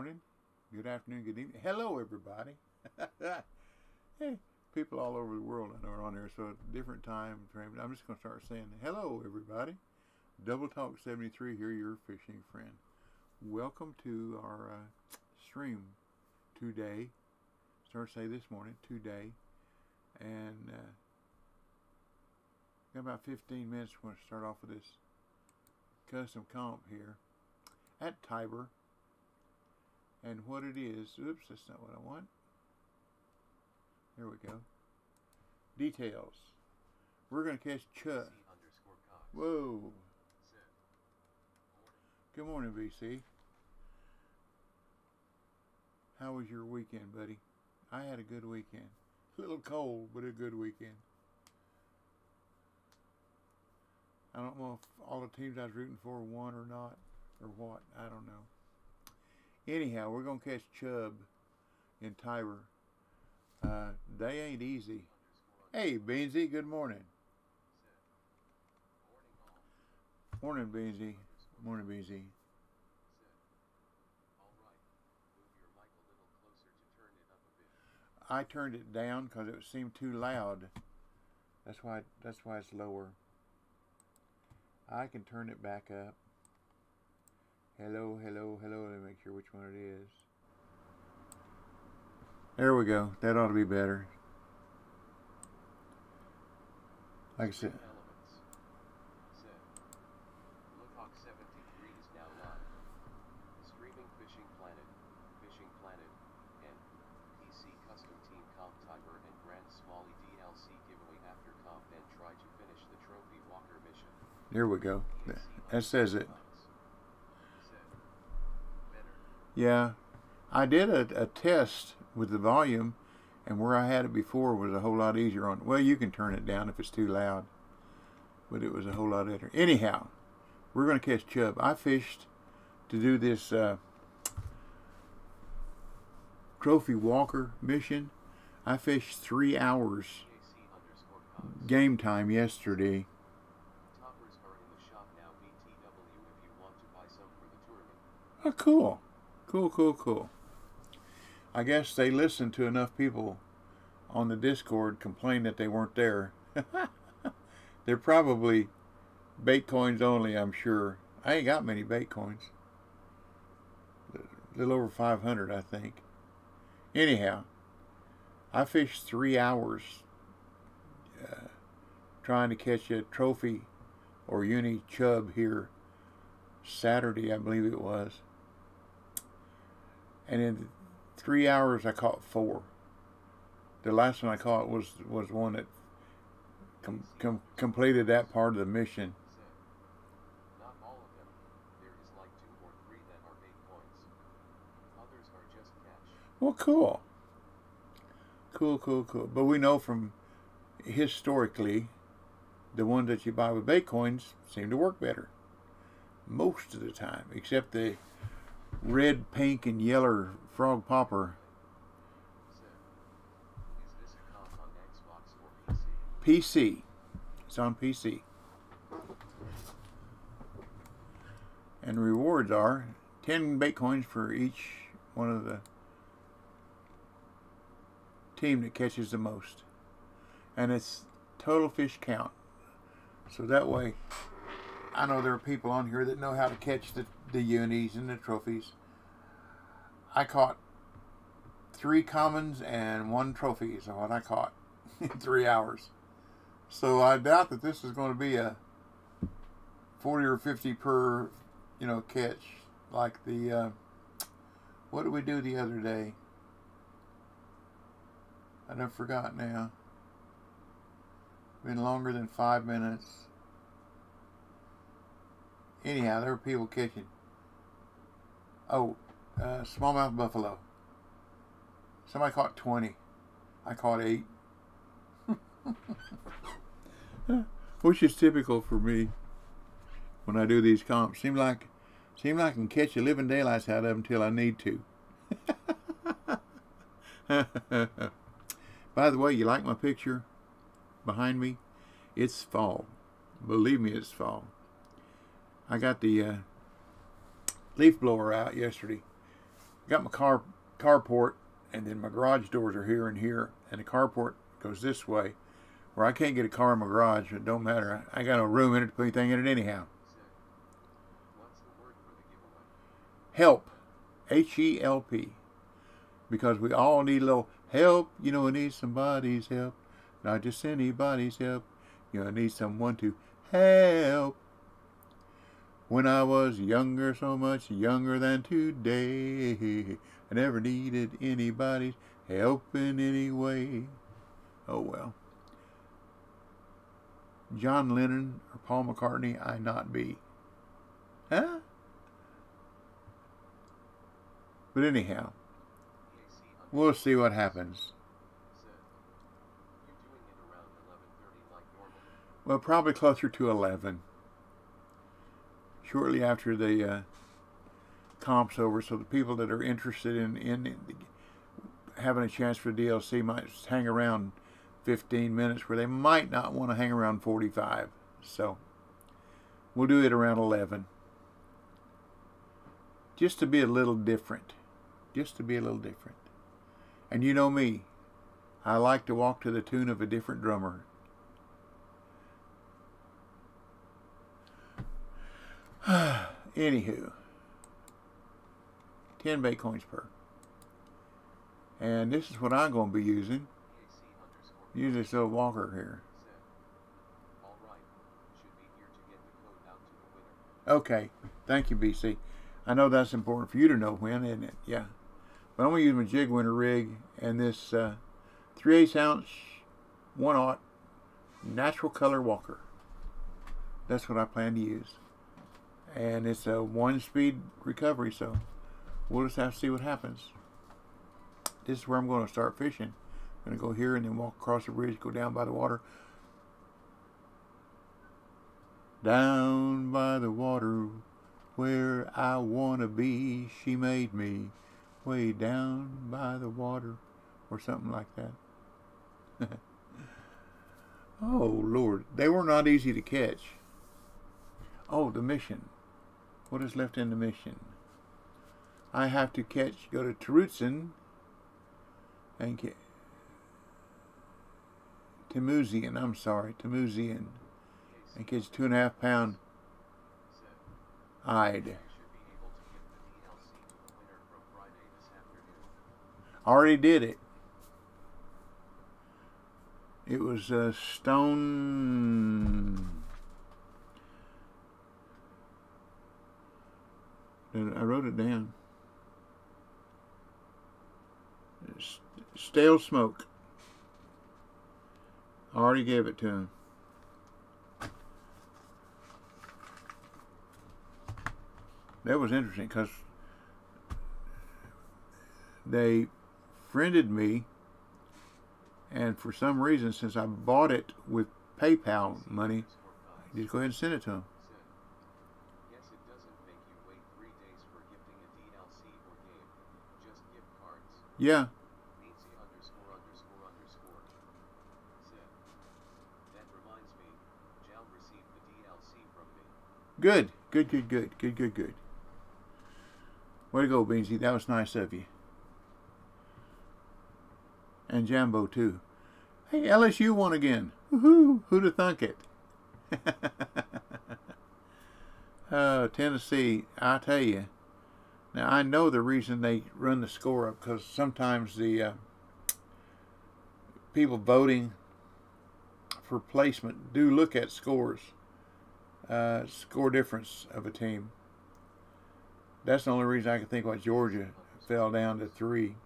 morning, good afternoon, good evening. Hello, everybody. Hey, people all over the world I know are on there, so at different time frame. I'm just going to start saying hello, everybody. Double Talk 73 here, your fishing friend. Welcome to our stream today. Start say this morning, today. And got about 15 minutes. We're going to start off with this custom comp here at Tiber. And what it is, oops, that's not what I want. There we go. Details. We're going to catch chub. Whoa. Good morning, BC. How was your weekend, buddy? I had a good weekend. A little cold, but a good weekend. I don't know if all the teams I was rooting for won or not, or what. I don't know. Anyhow, we're going to catch chub in Tiber. They ain't easy. Hey, Beansy, good morning. Morning, Beansy. Morning, Beansy. I turned it down because it seemed too loud. That's why it's lower. I can turn it back up. Hello, hello, hello. Let me make sure which one it is. There we go. That ought to be better. Like I said. Lookhawk 73 is now live. Streaming Fishing Planet, and PC Custom Team Comp Tiber and Grand Smalley DLC giveaway after comp and try to finish the Trophy Walker mission. There we go. That says it. Yeah, I did a test with the volume, and where I had it before was a whole lot easier on. Well, you can turn it down if it's too loud, but it was a whole lot better. Anyhow, we're going to catch chub. I fished to do this Trophy Walker mission. I fished 3 hours game time yesterday. Oh, cool. Cool. I guess they listened to enough people on the Discord complain that they weren't there. They're probably bait coins only, I'm sure. I ain't got many bait coins. A little over 500, I think. Anyhow, I fished 3 hours trying to catch a trophy or uni chub here Saturday, I believe it was. And in 3 hours, I caught 4. The last one I caught was one that completed that part of the mission. Not all of them. There is like 2 or 3 that are bait coins. Others are just catch. Well, cool. Cool. But we know from historically, the ones that you buy with bait coins seem to work better. Most of the time, except the red, pink, and yellow frog popper. Is this a comp on Xbox or PC? PC. It's on PC. And the rewards are 10 bait coins for each one of the team that catches the most. And it's total fish count. So that way, I know there are people on here that know how to catch the unis and the trophies. I caught 3 commons and 1 trophy is what I caught in 3 hours. So I doubt that this is going to be a 40 or 50 per, catch like the, what did we do the other day? I done forgot now. Been longer than 5 minutes. Anyhow, there were people catching. Oh, smallmouth buffalo. Somebody caught 20. I caught 8. Which is typical for me when I do these comps. Seem like I can catch a living daylights out of them until I need to. By the way, you like my picture behind me? It's fall. Believe me, it's fall. I got the leaf blower out yesterday. got my carport, and then my garage doors are here and here, and the carport goes this way, where I can't get a car in my garage. It don't matter. I got no room in it to put anything in it anyhow. What's the word for the giveaway? Help, H-E-L-P, because we all need a little help. You know, we need somebody's help, not just anybody's help. You know, I need someone to help. When I was younger, so much younger than today, I never needed anybody's help in any way. Oh well. John Lennon or Paul McCartney, I not be. Huh? But anyhow, we'll see what happens. You're doing it around 11:30 like normal. Well, probably closer to 11. Shortly after the comp's over, so the people that are interested in having a chance for DLC might hang around 15 minutes, where they might not want to hang around 45. So we'll do it around 11. Just to be a little different. Just to be a little different. And you know me, I like to walk to the tune of a different drummer. Anywho, 10 Bitcoins per. And this is what I'm going to be using. Use this little walker here. All right. Should be here to get the code out to the winner. Okay, thank you, BC. I know that's important for you to know when, isn't it? Yeah. But I'm going to use my jig winner rig and this 3/8 ounce 1/0 natural color walker. That's what I plan to use. And it's a 1-speed recovery, so we'll just have to see what happens. This is where I'm going to start fishing. I'm going to go here and then walk across the bridge, go down by the water. Down by the water where I want to be, she made me way down by the water, or something like that. Oh, Lord. They were not easy to catch. Oh, the mission. What is left in the mission? I have to go to Terutsin and get Timuzian, I'm sorry, Timuzian, and catch 2.5 pound eyed. Already did it. It was stone. I wrote it down. Stale Smoke. I already gave it to him. That was interesting because they friended me, and for some reason, since I bought it with PayPal money, I just go ahead and send it to them. Yes, it doesn't make you wait 3 days for gifting a DLC or game. Just gift cards. Yeah. That reminds me, Jal received the DLC from me. Good. Good. Way to go, Beansy. That was nice of you. And Jambo, too. Hey, LSU won again. Woohoo! Who'd have thunk it? Tennessee, I tell you. Now, I know the reason they run the score up, because sometimes the people voting for placement do look at scores, score difference of a team. That's the only reason I can think why Georgia fell down to 3. It is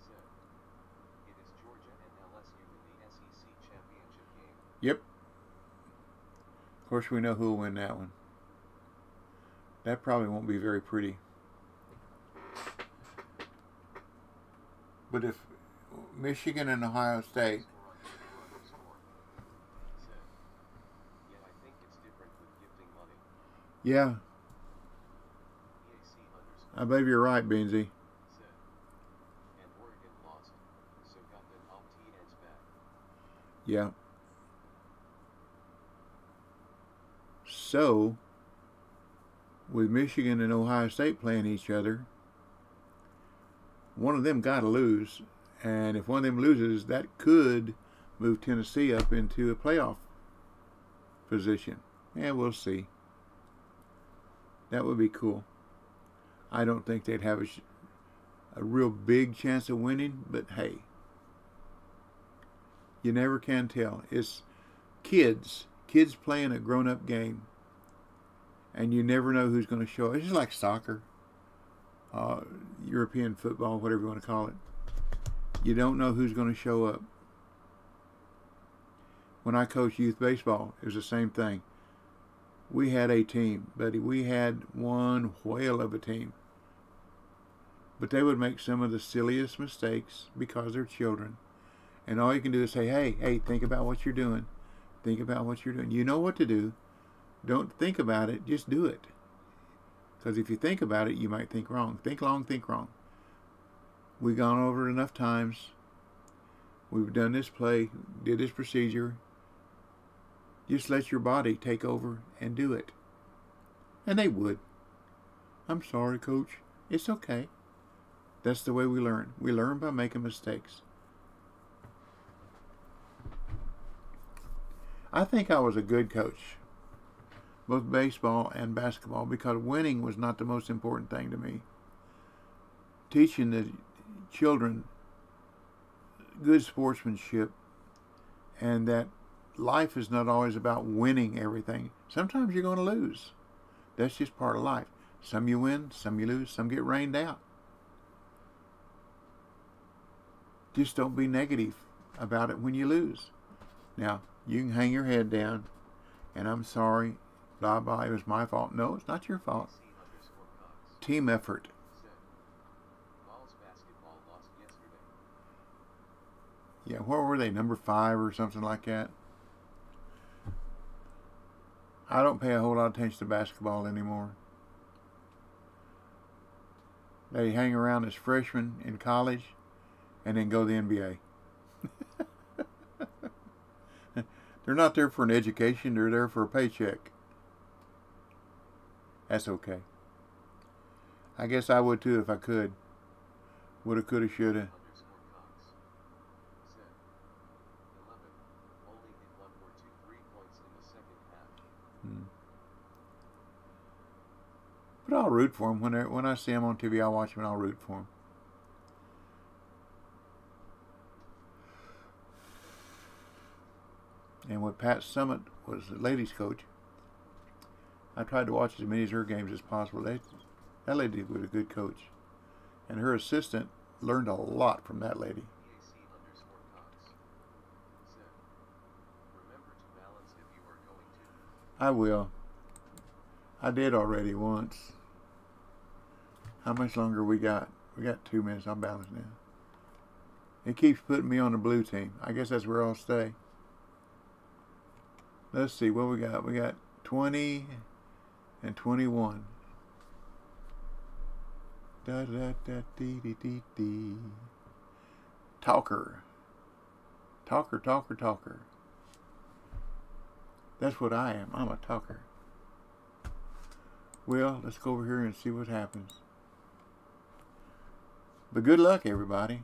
Georgia and LSU in the SEC championship game. Yep. Of course, we know who will win that one. That probably won't be very pretty. But if Michigan and Ohio State. Yeah, I think it's different with gifting money. Yeah. I believe you're right, Beansy. And Oregon lost, so got them OpTNs back. Yeah. So, with Michigan and Ohio State playing each other, one of them got to lose. And if one of them loses, that could move Tennessee up into a playoff position. Yeah, we'll see. That would be cool. I don't think they'd have a real big chance of winning, but hey, you never can tell. It's kids playing a grown-up game, and you never know who's going to show up. It's just like soccer, European football, whatever you want to call it. You don't know who's going to show up. When I coached youth baseball, it was the same thing. We had a team, buddy. We had one whale of a team. But they would make some of the silliest mistakes because they're children. And all you can do is say, hey, think about what you're doing. Think about what you're doing. You know what to do. Don't think about it. Just do it. Because if you think about it, you might think wrong. Think long, think wrong. We've gone over it enough times. We've done this play, did this procedure. Just let your body take over and do it. And they would. I'm sorry, Coach. It's okay. That's the way we learn. We learn by making mistakes. I think I was a good coach, both baseball and basketball, because winning was not the most important thing to me. Teaching the children good sportsmanship, and that life is not always about winning everything. Sometimes you're going to lose. That's just part of life. Some you win, some you lose, some get rained out. Just don't be negative about it when you lose. Now, you can hang your head down, and I'm sorry, blah, blah, it was my fault. No, it's not your fault. Team effort. Yeah, where were they? Number 5 or something like that? I don't pay a whole lot of attention to basketball anymore. They hang around as freshmen in college and then go to the NBA. They're not there for an education. They're there for a paycheck. That's okay. I guess I would too if I could. Woulda, coulda, shoulda. But I'll root for him. When I see him on TV, I'll watch him and I'll root for him. And when Pat Summitt was the ladies' coach, I tried to watch as many of her games as possible. That lady was a good coach. And her assistant learned a lot from that lady. I will. I did already once. How much longer we got? We got 2 minutes. I'm balanced now. It keeps putting me on the blue team. I guess that's where I'll stay. Let's see what we got. We got 20 and 21. Da da da dee dee dee dee. Talker. Talker, talker, talker. That's what I am. I'm a talker. Well, let's go over here and see what happens. But good luck, everybody.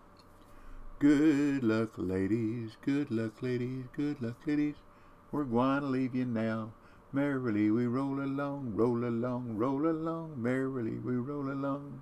Good luck, ladies. Good luck, ladies. Good luck, ladies. We're going to leave you now. Merrily we roll along, roll along, roll along. Merrily we roll along.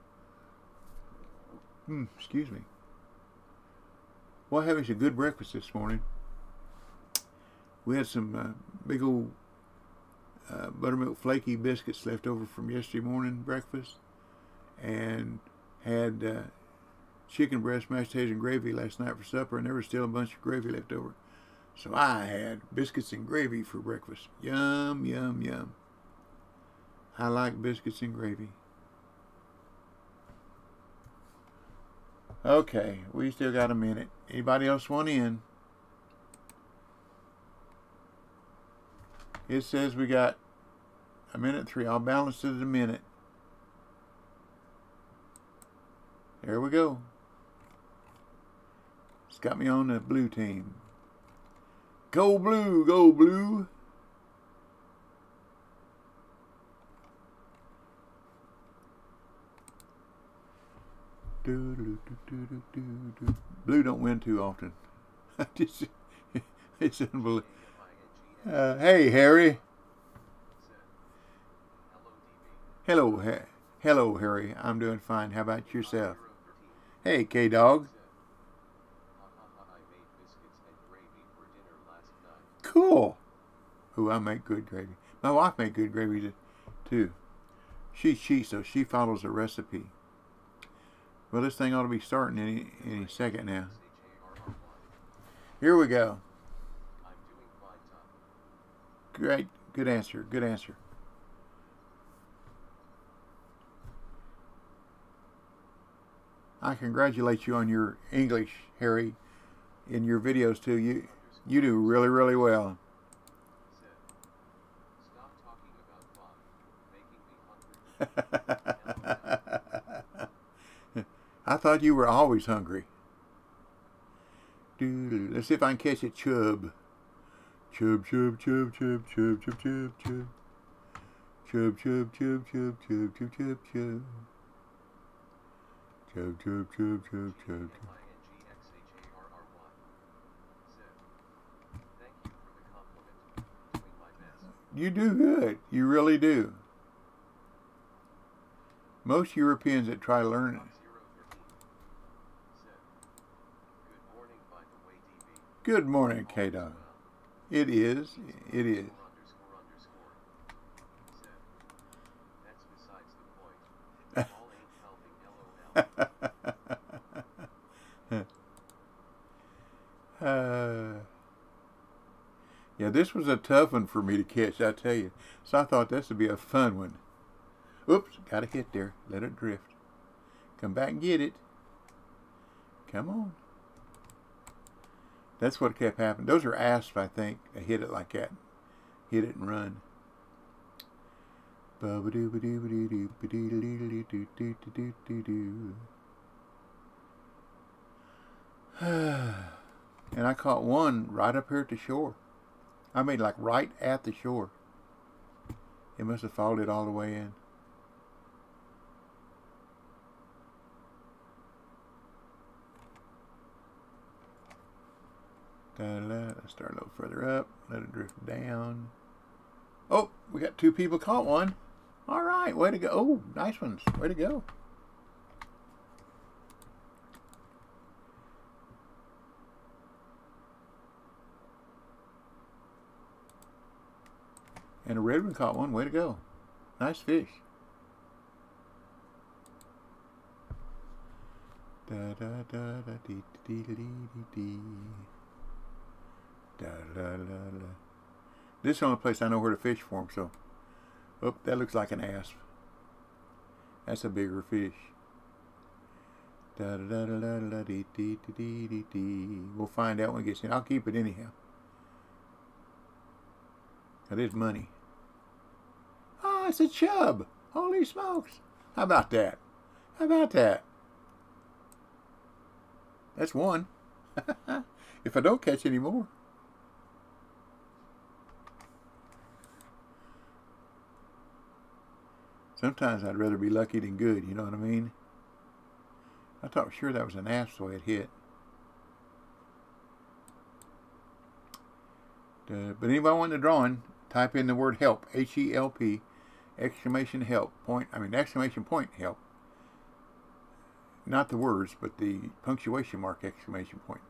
Excuse me. Well, having a good breakfast this morning. We had some big old buttermilk flaky biscuits left over from yesterday morning breakfast, and had chicken breast, mashed potatoes, and gravy last night for supper, and there was still a bunch of gravy left over. So I had biscuits and gravy for breakfast. Yum, yum, yum. I like biscuits and gravy. Okay, we still got a minute. Anybody else want in? It says we got 1:03. I'll balance it at a minute. There we go. It's got me on the blue team. Go blue, go blue. Blue don't win too often. Just, it's unbelievable. Hey, Harry. Hello, hello, Harry. I'm doing fine. How about yourself? Hey, K-Dog. Cool. Ooh, I make good gravy. My wife made good gravy too. She's cheats, so she follows the recipe. Well, this thing ought to be starting any second now. Here we go. Great. Good answer. Good answer. I congratulate you on your English, Harry, in your videos too. You do really, really well. Stop talking about Bob, making me hungry. I thought you were always hungry. Let's see if I can catch it. Chub. Chub, chub, chub, chub, chub, chub, chub, chub. Chub, chub, chub, chub, chub, chub, chub, chub. Chub, chub, chub, chub, chub. You do good. You really do. Most Europeans that try to learn it. Good morning, K-Dog. It is. It is. That's besides the point. Yeah, this was a tough one for me to catch, I tell you. So I thought this would be a fun one. Oops, got a hit there. Let it drift. Come back and get it. Come on. That's what kept happening. Those are asps, I think. They hit it like that. Hit it and run. And I caught one right up here at the shore. I mean, like right at the shore. It must have followed it all the way in. Let's start a little further up. Let it drift down. Oh, we got two people caught one. All right, way to go. Oh, nice ones. Way to go. And a red one caught one. Way to go. Nice fish. Da da da da dee dee dee dee dee. Da la la la. This is the only place I know where to fish for them. So, oh, that looks like an asp. That's a bigger fish. Da da da da da dee dee dee dee dee. We'll find out when it gets in. I'll keep it anyhow. That is money. Oh, it's a chub. Holy smokes. How about that? How about that? That's one. If I don't catch any more. Sometimes I'd rather be lucky than good, you know what I mean? I thought sure that was an asp, so it hit. But anybody want the drawing, type in the word help, H-E-L-P, exclamation help, exclamation point help. Not the words, but the punctuation mark, exclamation point.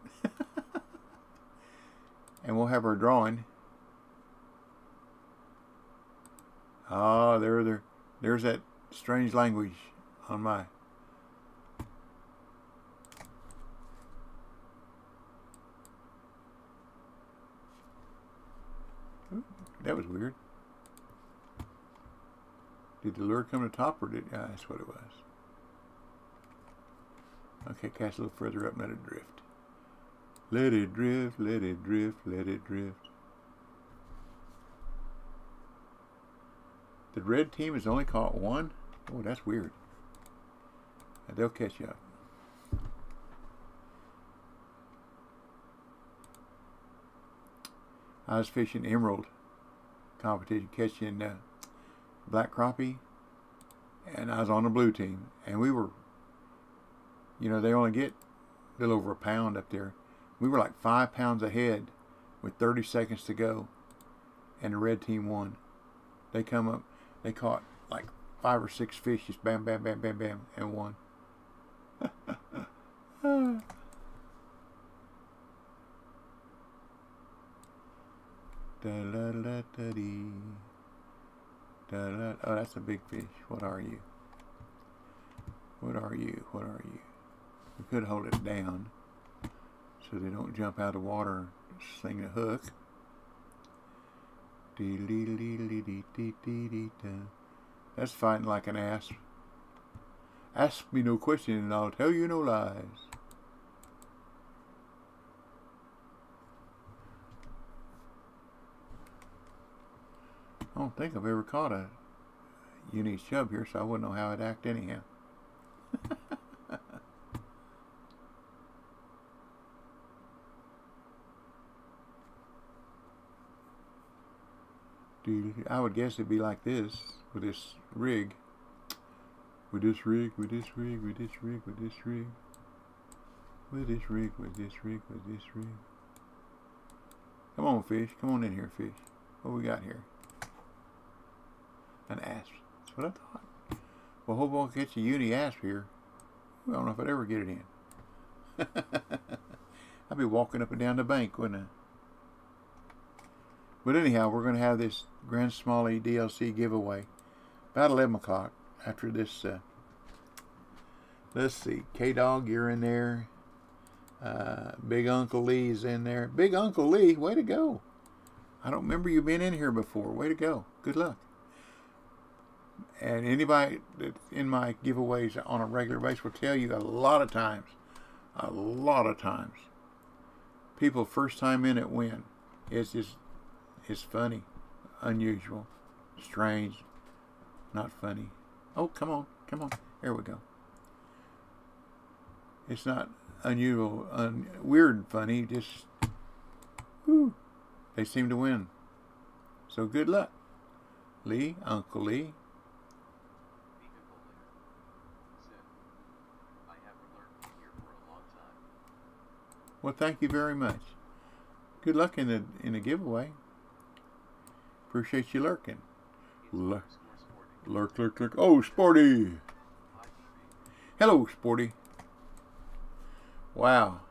And we'll have our drawing. Ah, there's that strange language on my... Ooh, that was weird. Did the lure come to the top or did... Yeah, that's what it was. Okay, cast a little further up and let it drift. Let it drift, let it drift, let it drift. The red team has only caught one? Oh, that's weird. They'll catch up. I was fishing emerald competition, catching black crappie, and I was on the blue team, and we were You know, they only get a little over a pound up there. We were like 5 pounds ahead with 30 seconds to go, and the red team won. They come up, they caught like 5 or 6 fish, just bam, bam, bam, bam, bam, and won. Oh, that's a big fish. What are you? What are you? What are you? We could hold it down so they don't jump out of the water and sling the hook. That's fighting like an ass. Ask me no question and I'll tell you no lies. I don't think I've ever caught a uni chub here, so I wouldn't know how it'd act anyhow. I would guess it'd be like this with this rig. With this rig, with this rig, with this rig, with this rig. With this rig, with this rig, with this rig. Come on, fish. Come on in here, fish. What we got here? An asp. That's what I thought. Well, hope I'll catch a uni asp here. I don't know if I'd ever get it in. I'd be walking up and down the bank, wouldn't I? But anyhow, we're going to have this Grand Smalley DLC giveaway about 11 o'clock after this. Let's see. K-Dog, you're in there. Big Uncle Lee's in there. Big Uncle Lee, way to go. I don't remember you being in here before. Way to go. Good luck. And anybody that's in my giveaways on a regular basis will tell you a lot of times, people first time in it win. It's just, it's funny, unusual, strange, not funny. Oh, come on, come on. There we go. It's not unusual, weird and funny, just, whoo, they seem to win. So good luck. Lee, Uncle Lee. Well, thank you very much. Good luck in the giveaway. Appreciate you lurking. Lurk, lurk, lurk. Oh, Sporty. Hello, Sporty. Wow.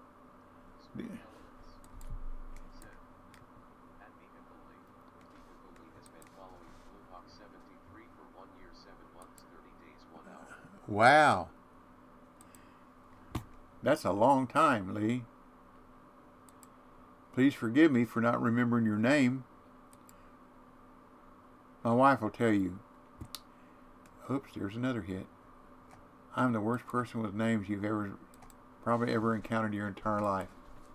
Wow. That's a long time, Lee. Please forgive me for not remembering your name. My wife will tell you. Oops, there's another hit. I'm the worst person with names you've probably ever encountered in your entire life.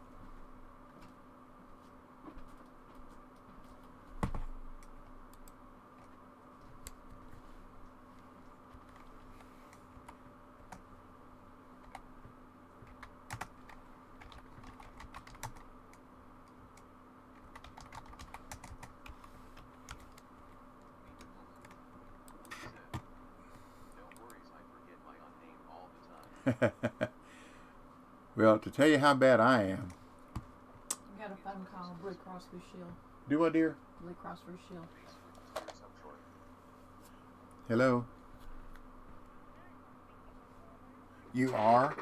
Well, to tell you how bad I am. I got a phone call, Blue Cross Blue Shield. Do I, dear? Blue Cross Blue Shield. Hello? You are?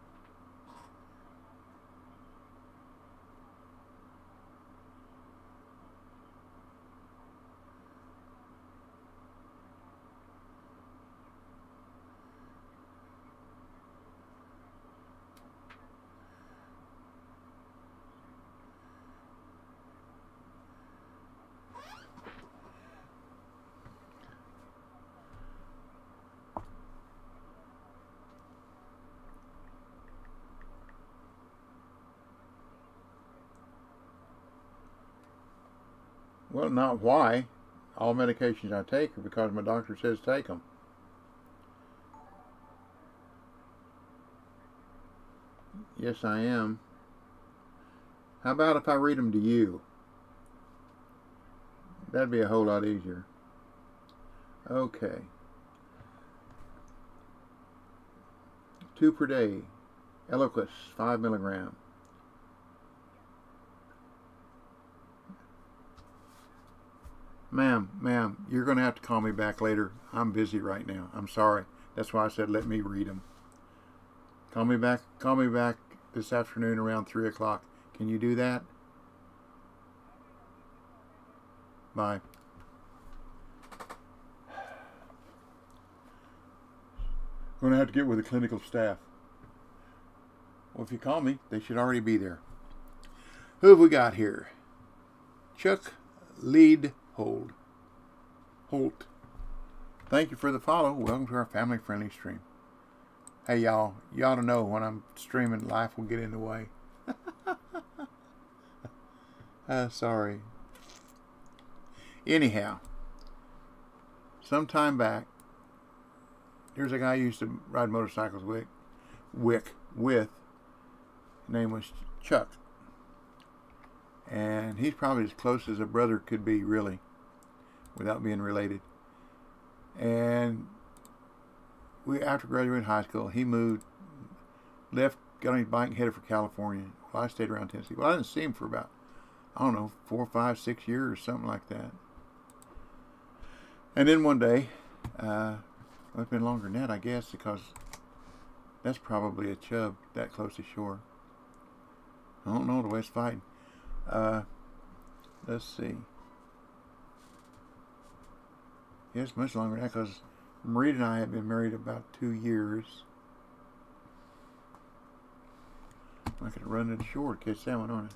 Well, not why. All medications I take are because my doctor says take them. Yes, I am. How about if I read them to you? That'd be a whole lot easier. Okay. 2 per day. Eliquis, 5 milligram. Ma'am, you're going to have to call me back later. I'm busy right now. I'm sorry. That's why I said let me read them. Call me back this afternoon around 3 o'clock. Can you do that? Bye. I'm going to have to get with the clinical staff. Well, if you call me, they should already be there. Who have we got here? Chuck Leadhold. Holt. Thank you for the follow. Welcome to our family-friendly stream. Hey, y'all. You ought to know when I'm streaming, life will get in the way. Sorry. Anyhow, sometime back, here's a guy I used to ride motorcycles with. His name was Chuck. And he's probably as close as a brother could be, really, without being related. And after graduating high school, he moved, left, got on his bike and headed for California. Well, I stayed around Tennessee. Well, I didn't see him for about, I don't know, 4, 5, 6 years, something like that. And then one day, well, it's been longer than that, I guess, because that's probably a chub that close to shore. I don't know the way it's fighting. Let's see. Yes, much longer than that, because Marita and I have been married about 2 years. I could run to the shore to catch that one on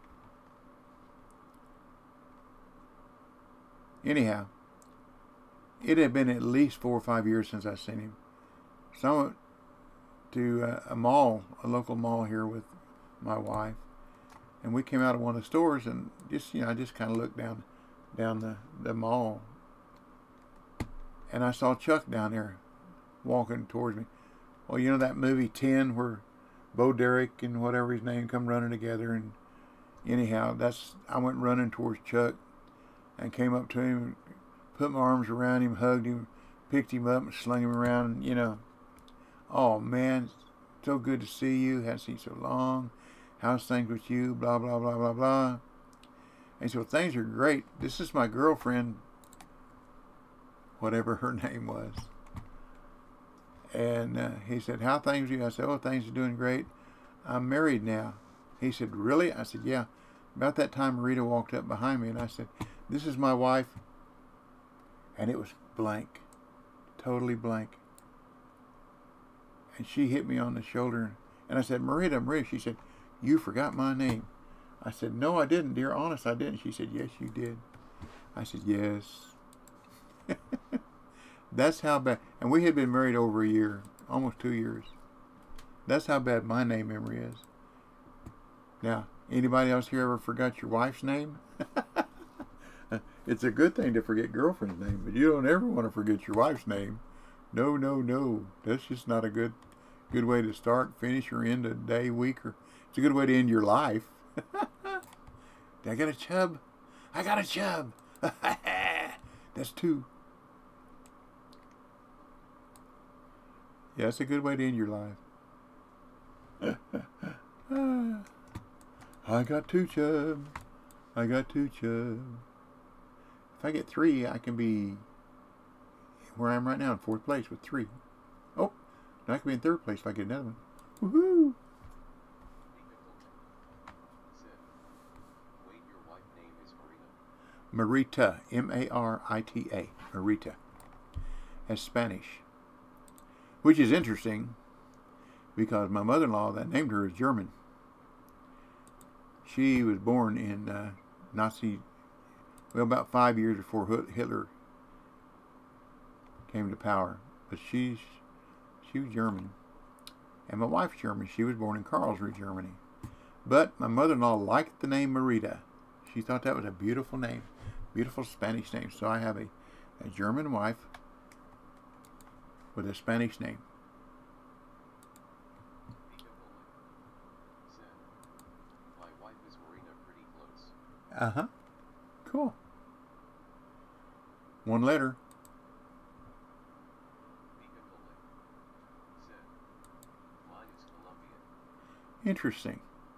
it. Anyhow, it had been at least 4 or 5 years since I seen him. So I went to a mall, a local mall here with my wife, and we came out of one of the stores, and just, I just kind of looked down the mall, and I saw Chuck down there walking towards me. Well, you know that movie 10 where Bo Derek and whatever his name come running together, and anyhow, I went running towards Chuck and came up to him, put my arms around him, hugged him, picked him up and slung him around, Oh man, so good to see you, haven't seen you so long. How's things with you? Blah, blah, blah, blah, blah. And so things are great. This is my girlfriend, whatever her name was. And he said, how things are you? I said, oh, things are doing great. I'm married now. He said, really? I said, yeah. About that time, Marita walked up behind me, and I said, this is my wife. And it was blank. Totally blank. And she hit me on the shoulder. And I said, Marita. She said, you forgot my name. I said, no, I didn't, dear. Honest, I didn't. She said, yes, you did. I said, yes. That's how bad. And we had been married over a year, almost 2 years. That's how bad my name memory is. Now, anybody else here ever forgot your wife's name? It's a good thing to forget girlfriend's name, but you don't ever want to forget your wife's name. No, no, no. That's just not a good way to start, finish, or end a day, week, or it's a good way to end your life. Did I get a chub? I got a chub. That's 2. Yeah, it's a good way to end your life. I got 2 chub. I got 2 chub. If I get 3, I can be where I am right now in 4th place with 3. Oh, I can be in 3rd place if I get another one. Woohoo! Wait, your wife name is Marita, Marita. M-A-R-I-T-A, Marita, as Spanish. Which is interesting because my mother-in-law that named her is German. She was born in about 5 years before Hitler came to power. But she was German. And my wife's German. She was born in Karlsruhe, Germany. But my mother-in-law liked the name Marita. She thought that was a beautiful name. Beautiful Spanish name. So I have a German wife with a Spanish name. My wife is Marina, pretty close. Uh-huh. Cool. 1 letter. Interesting.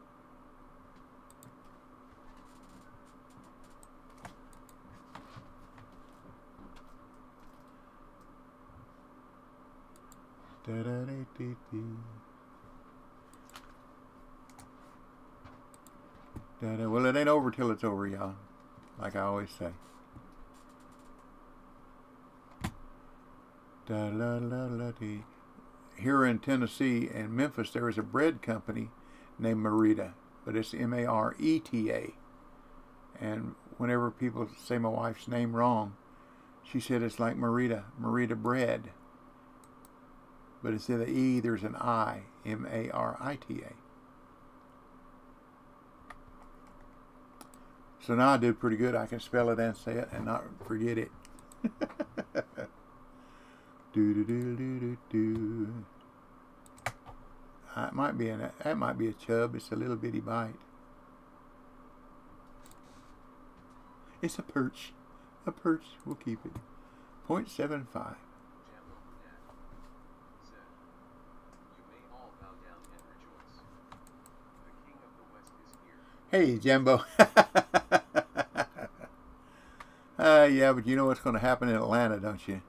Da-da-dee-dee-dee. Da-da. Well, it ain't over till it's over, y'all. Like I always say. Da-la-la-la-dee. Here in Tennessee and Memphis, there is a bread company named Marita, but it's M-A-R-E-T-A. And whenever people say my wife's name wrong, she said it's like Marita bread. But instead of E, there's an I, M-A-R-I-T-A. So now I do pretty good. I can spell it and say it and not forget it. Do-do-do-do-do-do. That might be a chub. It's a little bitty bite. It's a perch. A perch. We'll keep it. 0.75. Hey, Jimbo. Yeah, but you know what's going to happen in Atlanta, don't you?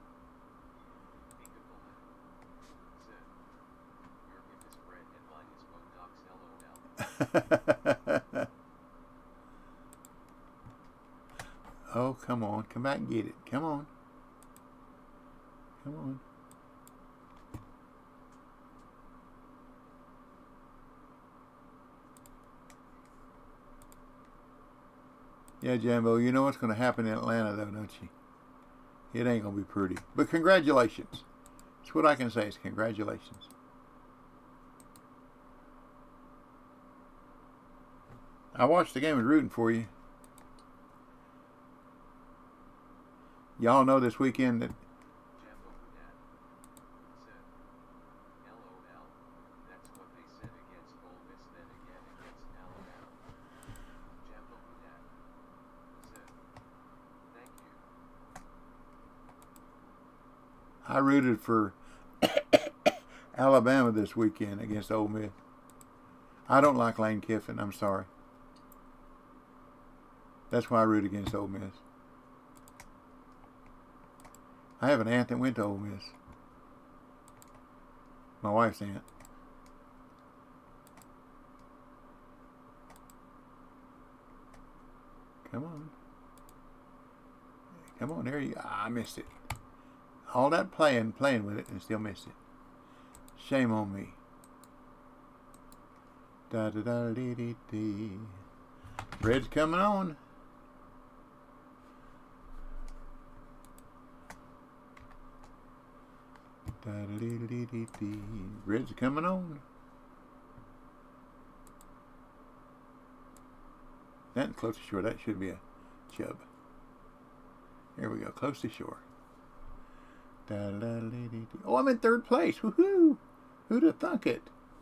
Oh, come on. Come back and get it. Come on. Come on. Yeah, Jambo, you know what's going to happen in Atlanta, though, don't you? It ain't going to be pretty. But congratulations. That's what I can say is congratulations. I watched the game and rooting for you. Y'all know this weekend that I rooted for Alabama this weekend against Ole Miss. I don't like Lane Kiffin. I'm sorry. That's why I root against Ole Miss. I have an aunt that went to Ole Miss. My wife's aunt. Come on. Come on, there you go. I missed it. All that playing with it and still missed it. Shame on me. Da da da dee dee dee. Bread's coming on. Da da dee dee dee dee. Bread's coming on. That close to shore. That should be a chub. Here we go. Close to shore. Oh, I'm in third place. Woohoo! Who'd have thunk it?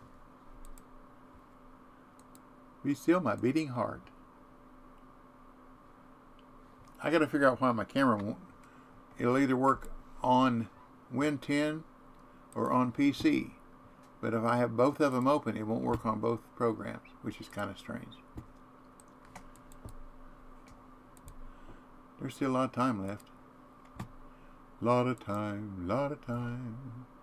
Be still my beating heart. I got to figure out why my camera won't. It'll either work on Win 10 or on PC. But if I have both of them open, it won't work on both programs, which is kind of strange. There's still a lot of time left. Lot of time, lot of time.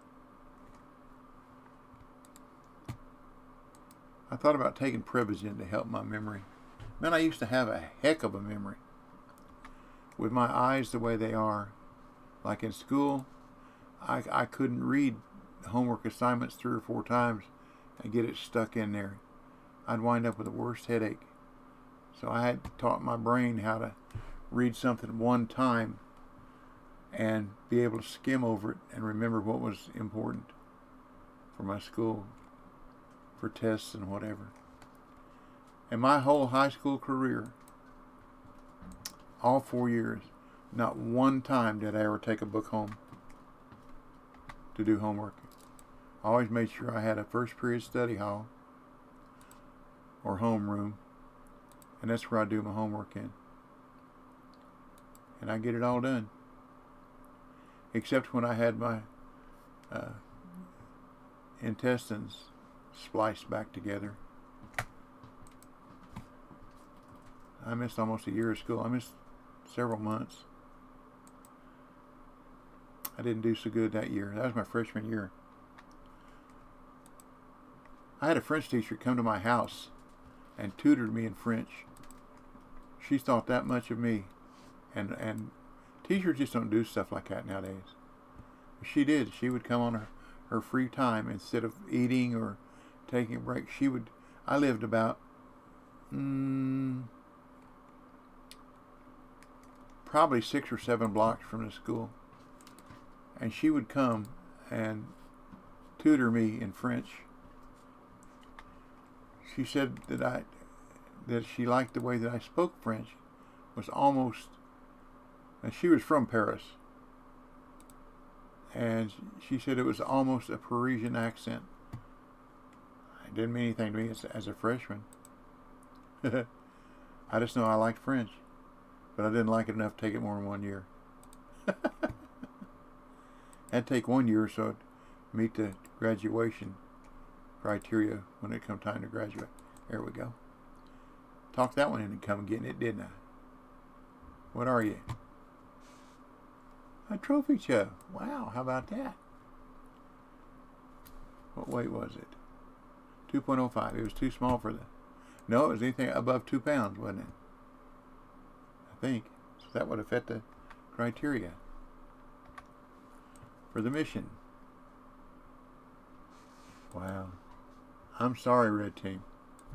I thought about taking Prevagen to help my memory. Man, I used to have a heck of a memory. With my eyes the way they are. Like in school, I couldn't read homework assignments 3 or 4 times and get it stuck in there. I'd wind up with the worst headache. So I had taught my brain how to read something one time and be able to skim over it and remember what was important for my school, for tests and whatever. And my whole high school career, all 4 years, not one time did I ever take a book home to do homework. I always made sure I had a first period study hall or homeroom, and that's where I do my homework in. And I get it all done. Except when I had my intestines spliced back together. I missed almost a year of school. I missed several months. I didn't do so good that year. That was my freshman year. I had a French teacher come to my house and tutored me in French. She thought that much of me. And teachers just don't do stuff like that nowadays. She did. She would come on her free time instead of eating or taking a break. I lived about probably 6 or 7 blocks from the school. And she would come and tutor me in French. She said that she liked the way that I spoke French. Was almost, and she was from Paris. And she said it was almost a Parisian accent. It didn't mean anything to me as a freshman. I just know I liked French. But I didn't like it enough to take it more than 1 year. Had to take 1 year so to meet the graduation criteria when it come time to graduate. There we go. Talked that one into coming getting it, didn't I? What are you? A trophy show. Wow, how about that? What weight was it? 2.05. It was too small for the... No, it was anything above 2 pounds, wasn't it? I think. So that would have fit the criteria for the mission. Wow. I'm sorry, Red Team.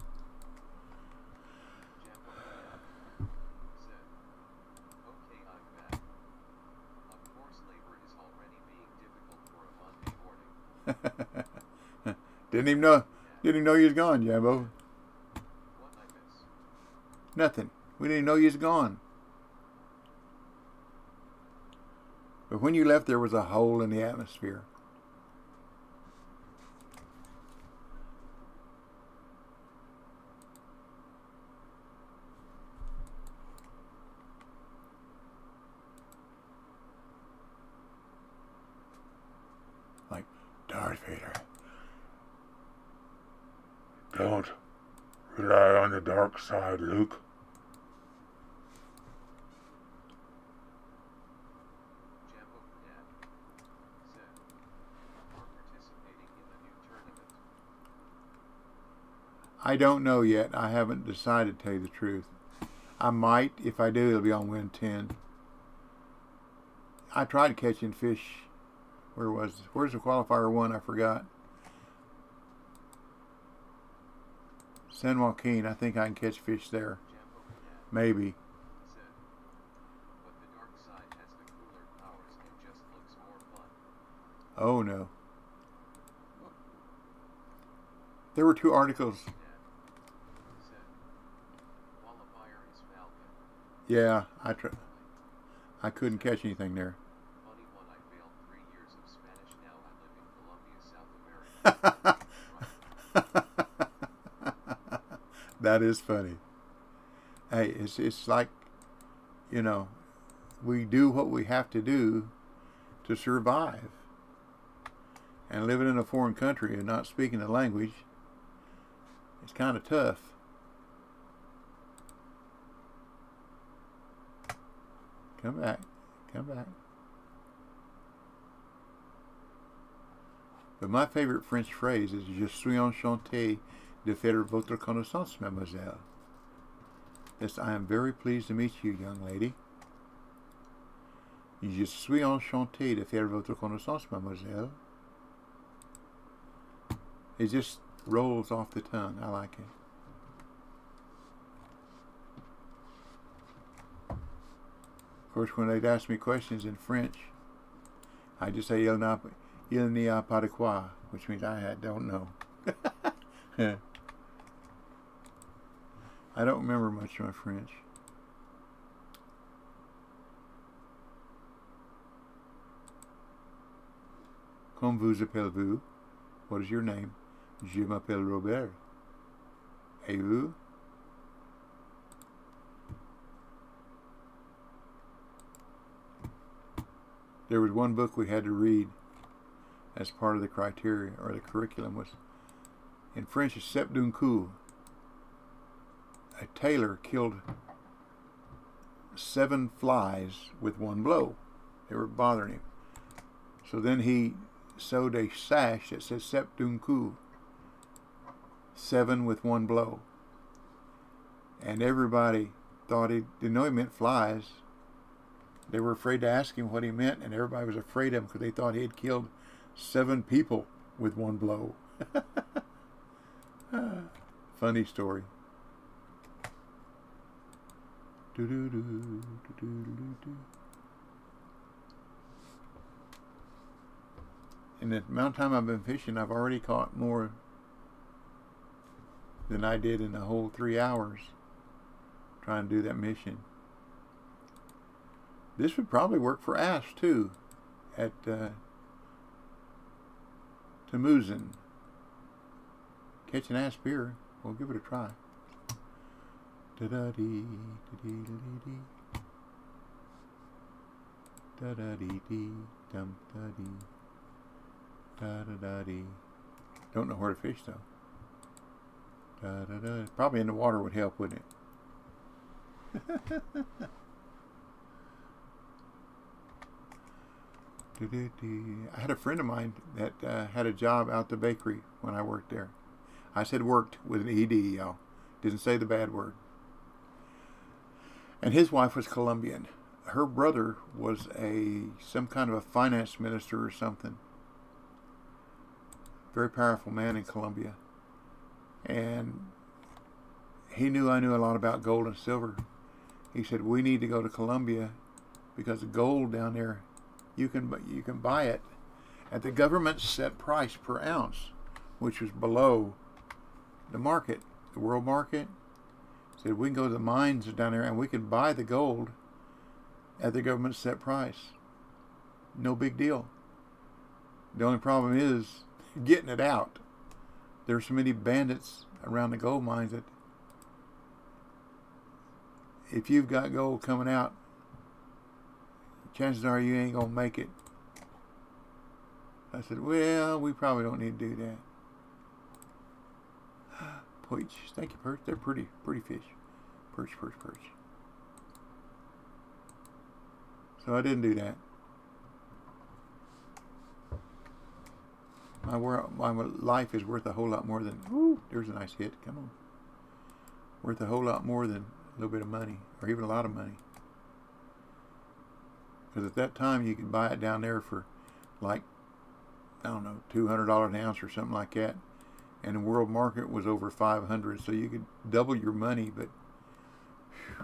Okay, I'm back. Of course, labor is already being difficult for a Monday morning. Didn't even know you was gone, Jambo. What I miss? Nothing. We didn't know you was gone. But when you left, there was a hole in the atmosphere. Like Darth Vader. Don't rely on the dark side, Luke. Jambo Dad said, are participating in the new tournament. I don't know yet. I haven't decided, to tell you the truth. I might. If I do, it'll be on Win 10. I tried catching fish. Where's the qualifier one? I forgot. San Joaquin. I think I can catch fish there. Jambo Dad Maybe. said, but the dark side has the cooler powers and just looks more fun. Oh no. There were 2 articles. Dad said, qualifier is Falcon. Yeah, I couldn't catch anything there. Funny one, I failed 3 years of Spanish. Now I live in Colombia, South America. That is funny. Hey, it's like, you know, we do what we have to do to survive. And living in a foreign country and not speaking the language, it's kind of tough. Come back. Come back. But my favorite French phrase is Je suis enchanté de faire votre connaissance, mademoiselle. Yes, I am very pleased to meet you, young lady. Je suis enchanté de faire votre connaissance, mademoiselle. It just rolls off the tongue. I like it. Of course, when they'd ask me questions in French, I just say il n'y a pas de quoi, which means I don't know. I don't remember much of my French. Comment vous appelez-vous? What is your name? Je m'appelle Robert. Et vous? There was one book we had to read as part of the criteria or the curriculum was In French, it's sept d'un coup. A tailor killed 7 flies with one blow. They were bothering him. So then he sewed a sash that said sept d'un coup. 7 with one blow. And everybody thought he didn't know he meant flies. They were afraid to ask him what he meant, and everybody was afraid of him because they thought he had killed 7 people with one blow. Funny story. In the amount of time I've been fishing, I've already caught more than I did in the whole 3 hours trying to do that mission. This would probably work for Ash too at Tamuzen. Catch an Ash beer. We'll give it a try. Da-da-dee, da-dee-da-dee-dee. Da-da-dee-dee, dum-da-dee. Da-da-da-dee. Don't know where to fish though. Da-da-da. Probably in the water would help, wouldn't it? I had a friend of mine that had a job out the bakery when I worked there. I said worked with an ED, y'all. Didn't say the bad word. And his wife was Colombian. Her brother was some kind of a finance minister or something. Very powerful man in Colombia. And he knew I knew a lot about gold and silver. He said, we need to go to Colombia because the gold down there, you can buy it at the government set price per ounce, which was below the market, the world market. Said we can go to the mines down there and we can buy the gold at the government set price. No big deal. The only problem is getting it out. There's so many bandits around the gold mines that if you've got gold coming out, chances are you ain't gonna make it. I said, well, we probably don't need to do that. Perch, thank you, perch. They're pretty fish. Perch. So I didn't do that. My life is worth a whole lot more than. Ooh, there's a nice hit. Come on. Worth a whole lot more than a little bit of money, or even a lot of money. Because at that time you could buy it down there for, like, I don't know, $200 an ounce or something like that. And the world market was over 500, so you could double your money. But whew,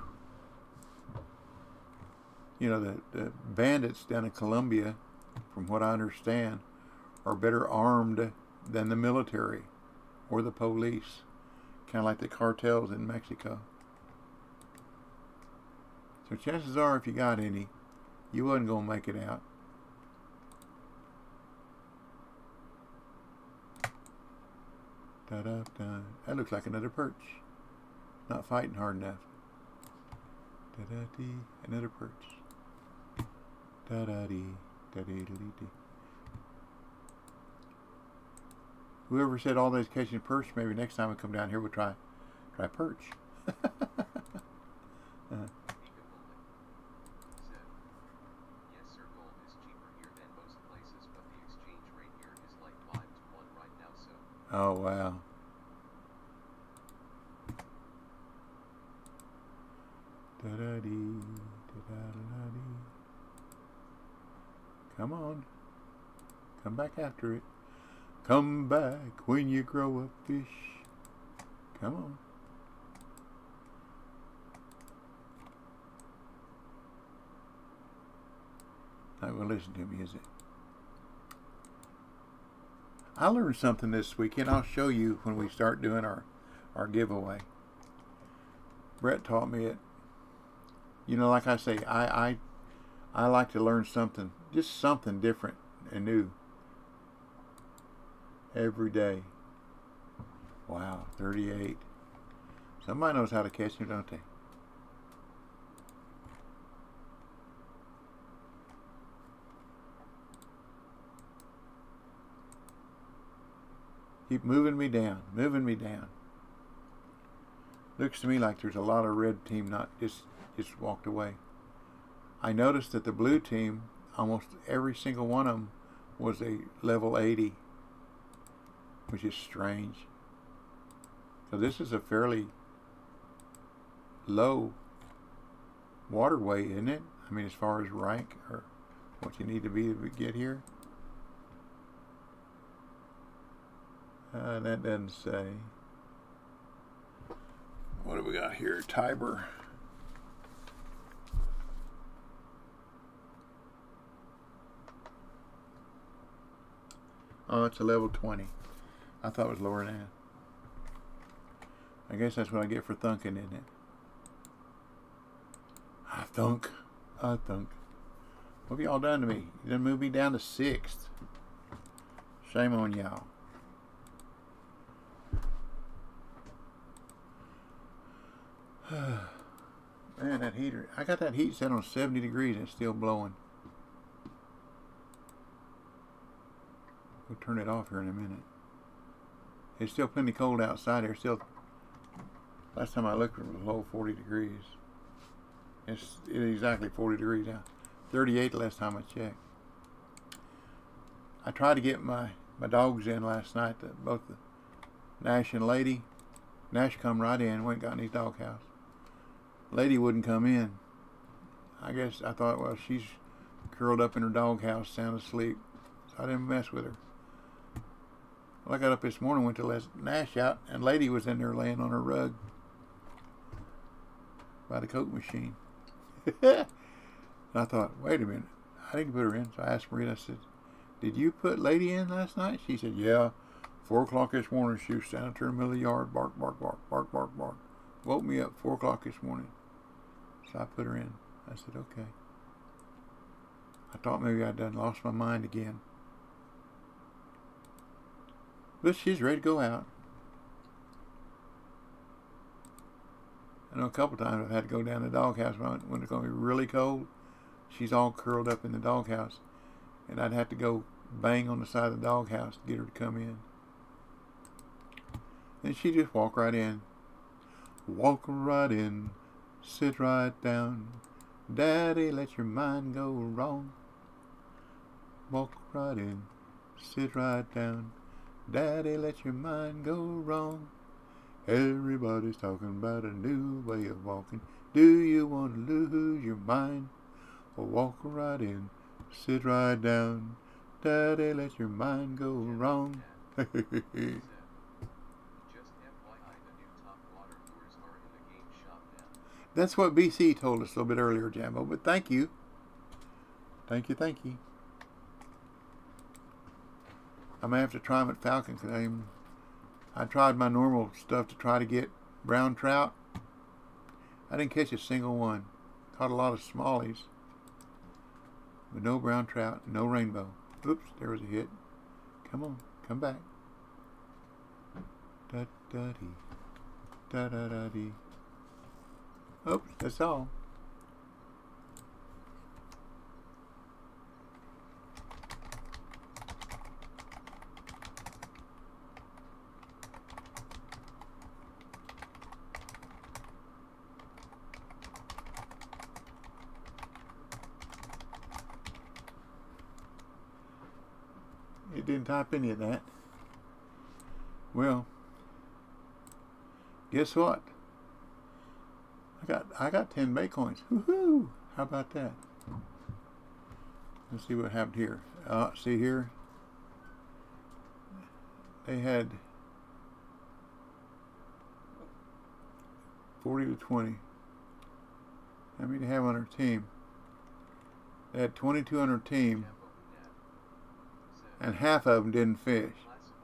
you know, the bandits down in Colombia, from what I understand, are better armed than the military or the police, kind of like the cartels in Mexico. So chances are, if you got any, you wasn't gonna make it out. Da-da-da. That looks like another perch. Not fighting hard enough. Da-da-dee. Another perch. Da-da-dee. Da-dee-dee-dee. Whoever said all those catching perch, maybe next time we come down here we'll try perch. Oh, wow. Da-da-dee, da-da-da-dee. Come on. Come back after it. Come back when you grow up, fish. Come on. Not going to listen to me, is it? I learned something this weekend. I'll show you when we start doing our giveaway. Brett taught me it. You know, like I say, I like to learn something, just something different and new every day. Wow, 38. Somebody knows how to catch them, don't they? Keep moving me down, moving me down. Looks to me like there's a lot of red team not just walked away. I noticed that the blue team, almost every single one of them was a level 80, which is strange. So this is a fairly low waterway, isn't it? I mean, as far as rank or what you need to be to get here. That doesn't say. What do we got here? Tiber. Oh, it's a level 20. I thought it was lower than that. I guess that's what I get for thunking, isn't it? I thunk. I thunk. What have y'all done to me? You done moved me down to 6th. Shame on y'all. Man, that heater. I got that heat set on 70 degrees and it's still blowing. We'll turn it off here in a minute. It's still plenty cold outside here. Still, last time I looked, it was below 40 degrees. It's exactly 40 degrees now. 38 last time I checked. I tried to get my dogs in last night. Both the Nash and Lady. Nash come right in, went and got in his doghouse. Lady wouldn't come in. I guess I thought, well, she's curled up in her doghouse, sound asleep. So I didn't mess with her. Well, I got up this morning, went to let Nash out, and Lady was in there laying on her rug by the Coke machine. And I thought, wait a minute, I didn't put her in. So I asked Marita, I said, did you put Lady in last night? She said, yeah. 4 o'clock this morning, she was standing there in the middle of the yard, bark, bark, bark, bark, bark, bark. Woke me up 4 o'clock this morning. So I put her in. I said, okay. I thought maybe I'd done lost my mind again. But she's ready to go out. I know a couple times I've had to go down to the doghouse when it's going to be really cold. She's all curled up in the doghouse. And I'd have to go bang on the side of the doghouse to get her to come in. And she'd just walk right in. Walk right in. Sit right down. Daddy, let your mind go wrong. Walk right in. Sit right down. Daddy, let your mind go wrong. Everybody's talking about a new way of walking. Do you want to lose your mind? Or walk right in. Sit right down. Daddy, let your mind go wrong. That's what BC told us a little bit earlier, Jambo, but thank you. Thank you, thank you. I may have to try them at Falcon because I tried my normal stuff to try to get brown trout. I didn't catch a single one. Caught a lot of smallies. But no brown trout, no rainbow. Oops, there was a hit. Come on, come back. Da-da-dee. Da-da-da-dee. Oops, that's all. It didn't type any of that. Well, guess what? I got 10 Bay coins. Woohoo! How about that? Let's see what happened here. See here? They had 40 to 20. How many do they have on their team? They had 22 on their team, and half of them didn't fish.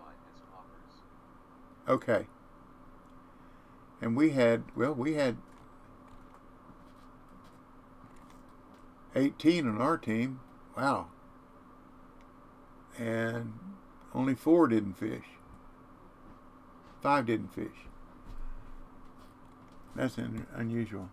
Okay. And we had 18 on our team. Wow. And only 4 didn't fish. 5 didn't fish. That's unusual.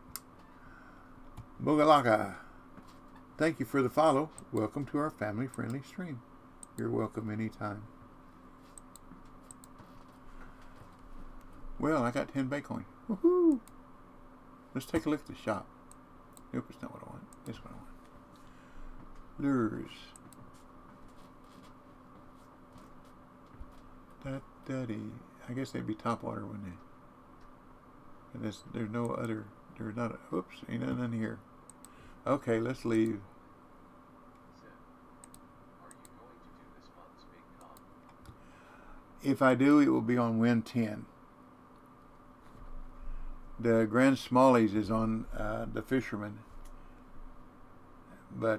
Bogalaka. Thank you for the follow. Welcome to our family-friendly stream. You're welcome anytime. Well, I got 10 Bitcoin. Woohoo! Let's take a look at the shop. Nope, it's not what I want. This one I want. Lures. Da-da-dee. I guess they'd be top water, wouldn't they? And there's no other. There's not a. Oops, ain't nothing in here. Okay, let's leave. If I do, it will be on Win 10. The Grand Smallies is on the Fisherman. But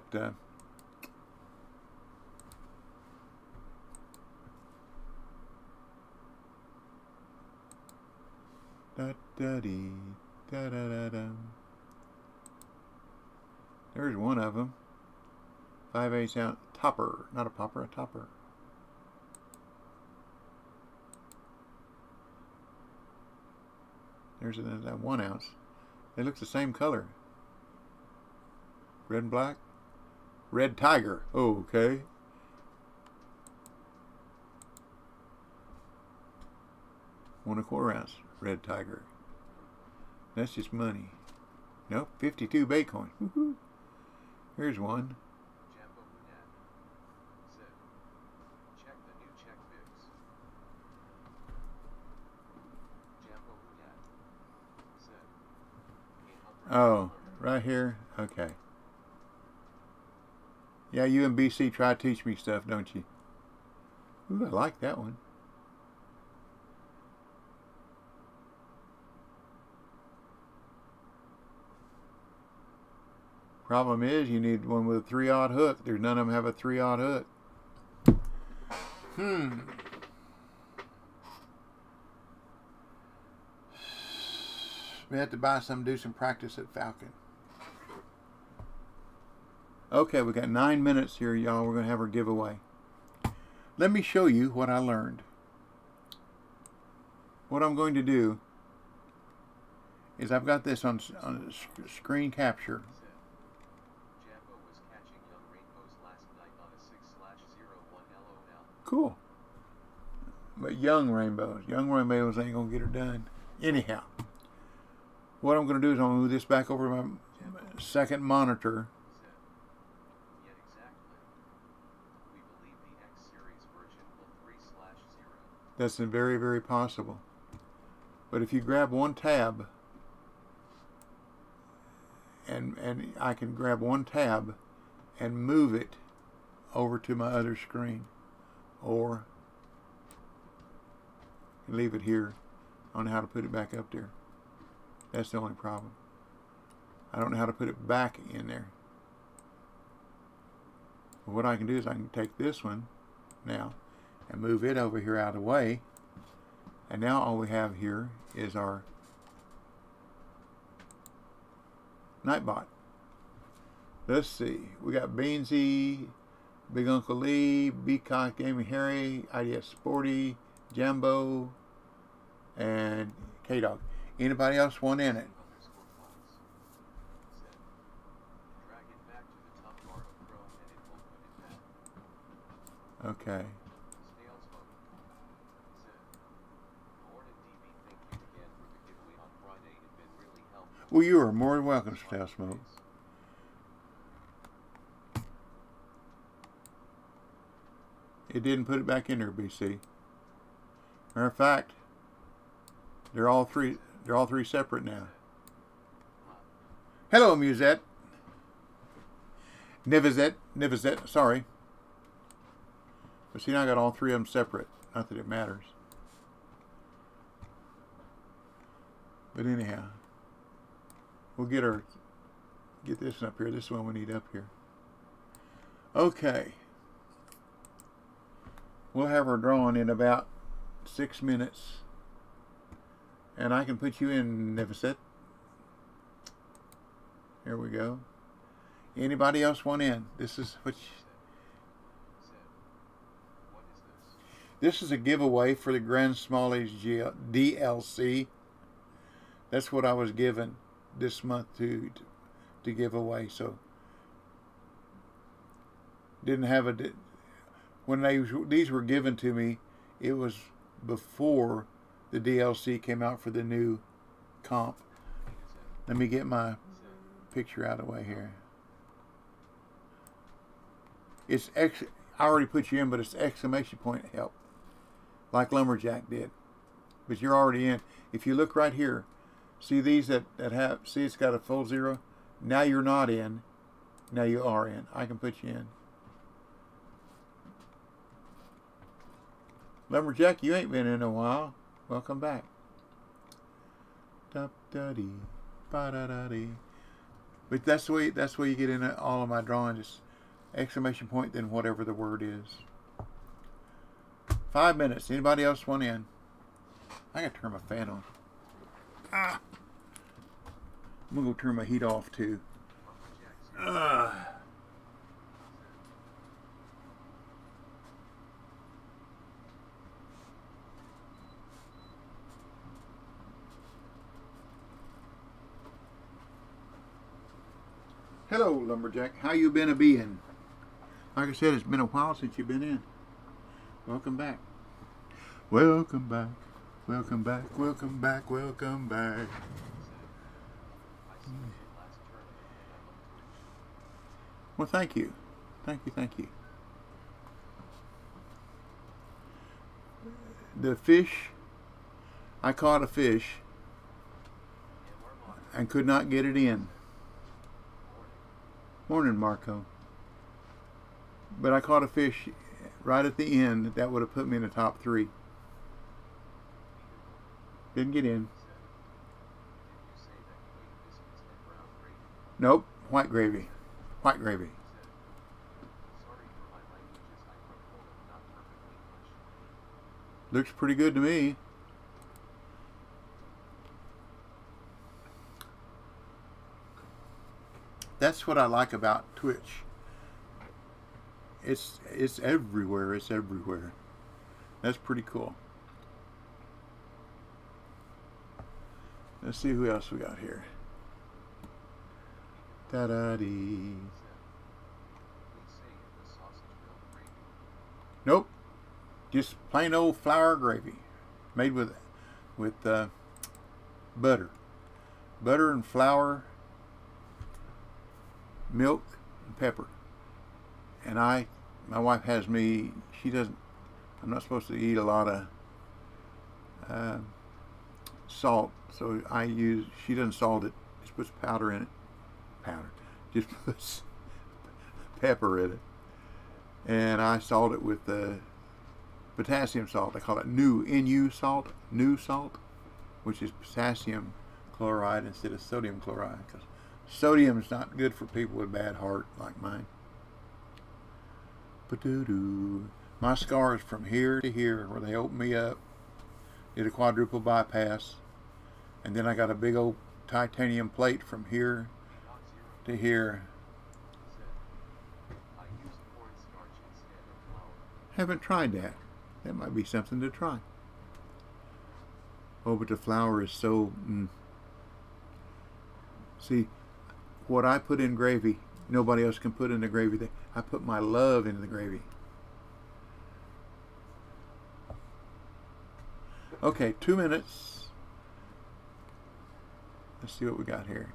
da-da-dee, da-da-da-da. There's one of them. 5/8 ounce topper. Not a popper, a topper. There's that 1 ounce. They look the same color. Red and black. Red Tiger. Oh, okay. One 1/4 ounce. Red Tiger. That's just money. Nope. 52 Bitcoin. Woohoo. Here's one. Oh, right here? Okay. Yeah, you and BC try to teach me stuff, don't you? Ooh, I like that one. Problem is, you need one with a 3/0 hook. There's none of them have a 3/0 hook. We have to buy some, do some practice at Falcon. Okay, we got 9 minutes here, y'all. We're going to have our giveaway. Let me show you what I learned. What I'm going to do is I've got this on screen capture. Cool. But young rainbows ain't going to get her done. Anyhow, what I'm going to do is I'm going to move this back over to my second monitor. That's very, very possible. But if you grab one tab, and I can grab one tab and move it over to my other screen, or leave it here. I don't know how to put it back up there. That's the only problem. I don't know how to put it back in there. But what I can do is I can take this one now and move it over here out of the way. And now all we have here is our Nightbot. Let's see. We got Beansy, Big Uncle Lee, Beacock, Gaming Harry, IDS Sporty, Jambo, and K-Dog. Anybody else want in it? Okay. Well, you are more than welcome, Stale Smoke. It didn't put it back in there, BC. Matter of fact, they're all three separate now. Hello, Musette. Nivizette, sorry. But see, now I got all three of them separate. Not that it matters. But anyhow, we'll get this up here. This is one we need up here. Okay. We'll have her drawn in about 6 minutes. And I can put you in, Nivizette. Here we go. Anybody else want in? This is what this is a giveaway for the Grand Smallies DLC. That's what I was given this month to give away. So didn't have when these were given to me. It was before the DLC came out for the new comp. Let me get my picture out of the way here. It's I already put you in, but it's exclamation point help, like Lumberjack did. But you're already in. If you look right here, see these that have, see it's got a full zero? Now you're not in. Now you are in. I can put you in. Lumberjack, you ain't been in a while. Welcome back. Da-da-dee, ba-da-da-dee. But that's the way you get in all of my drawings. It's exclamation point, then whatever the word is. 5 minutes. Anybody else want in? I gotta turn my fan on. Ah. I'm gonna go turn my heat off too. Hello, Lumberjack. How you been a-being? Like I said, it's been a while since you've been in. Welcome back. Welcome back. Welcome back. Welcome back. Welcome back. Well, thank you. Thank you. Thank you. The fish, I caught a fish and could not get it in. Morning, Marco. But I caught a fish right at the end that would have put me in the top 3. Didn't get in. Nope, white gravy. White gravy. Looks pretty good to me. That's what I like about Twitch. It's everywhere. It's everywhere. That's pretty cool. Let's see who else we got here. Da-da-dee. Nope. Just plain old flour gravy. Made with butter. Butter and flour, milk and pepper. And my wife has me, I'm not supposed to eat a lot of salt, so she doesn't salt it, just puts powder in it. Just puts pepper in it. And I salt it with potassium salt. I call it NU salt, which is potassium chloride instead of sodium chloride, because sodium is not good for people with bad heart like mine. Ba-doo-doo. My scar is from here to here, where they opened me up, did a quadruple bypass, and then I got a big old titanium plate from here to here. Haven't tried that. That might be something to try. Oh, but the flour is so... See, what I put in gravy, nobody else can put in the gravy. I put my love into the gravy. Okay, 2 minutes. Let's see what we got here.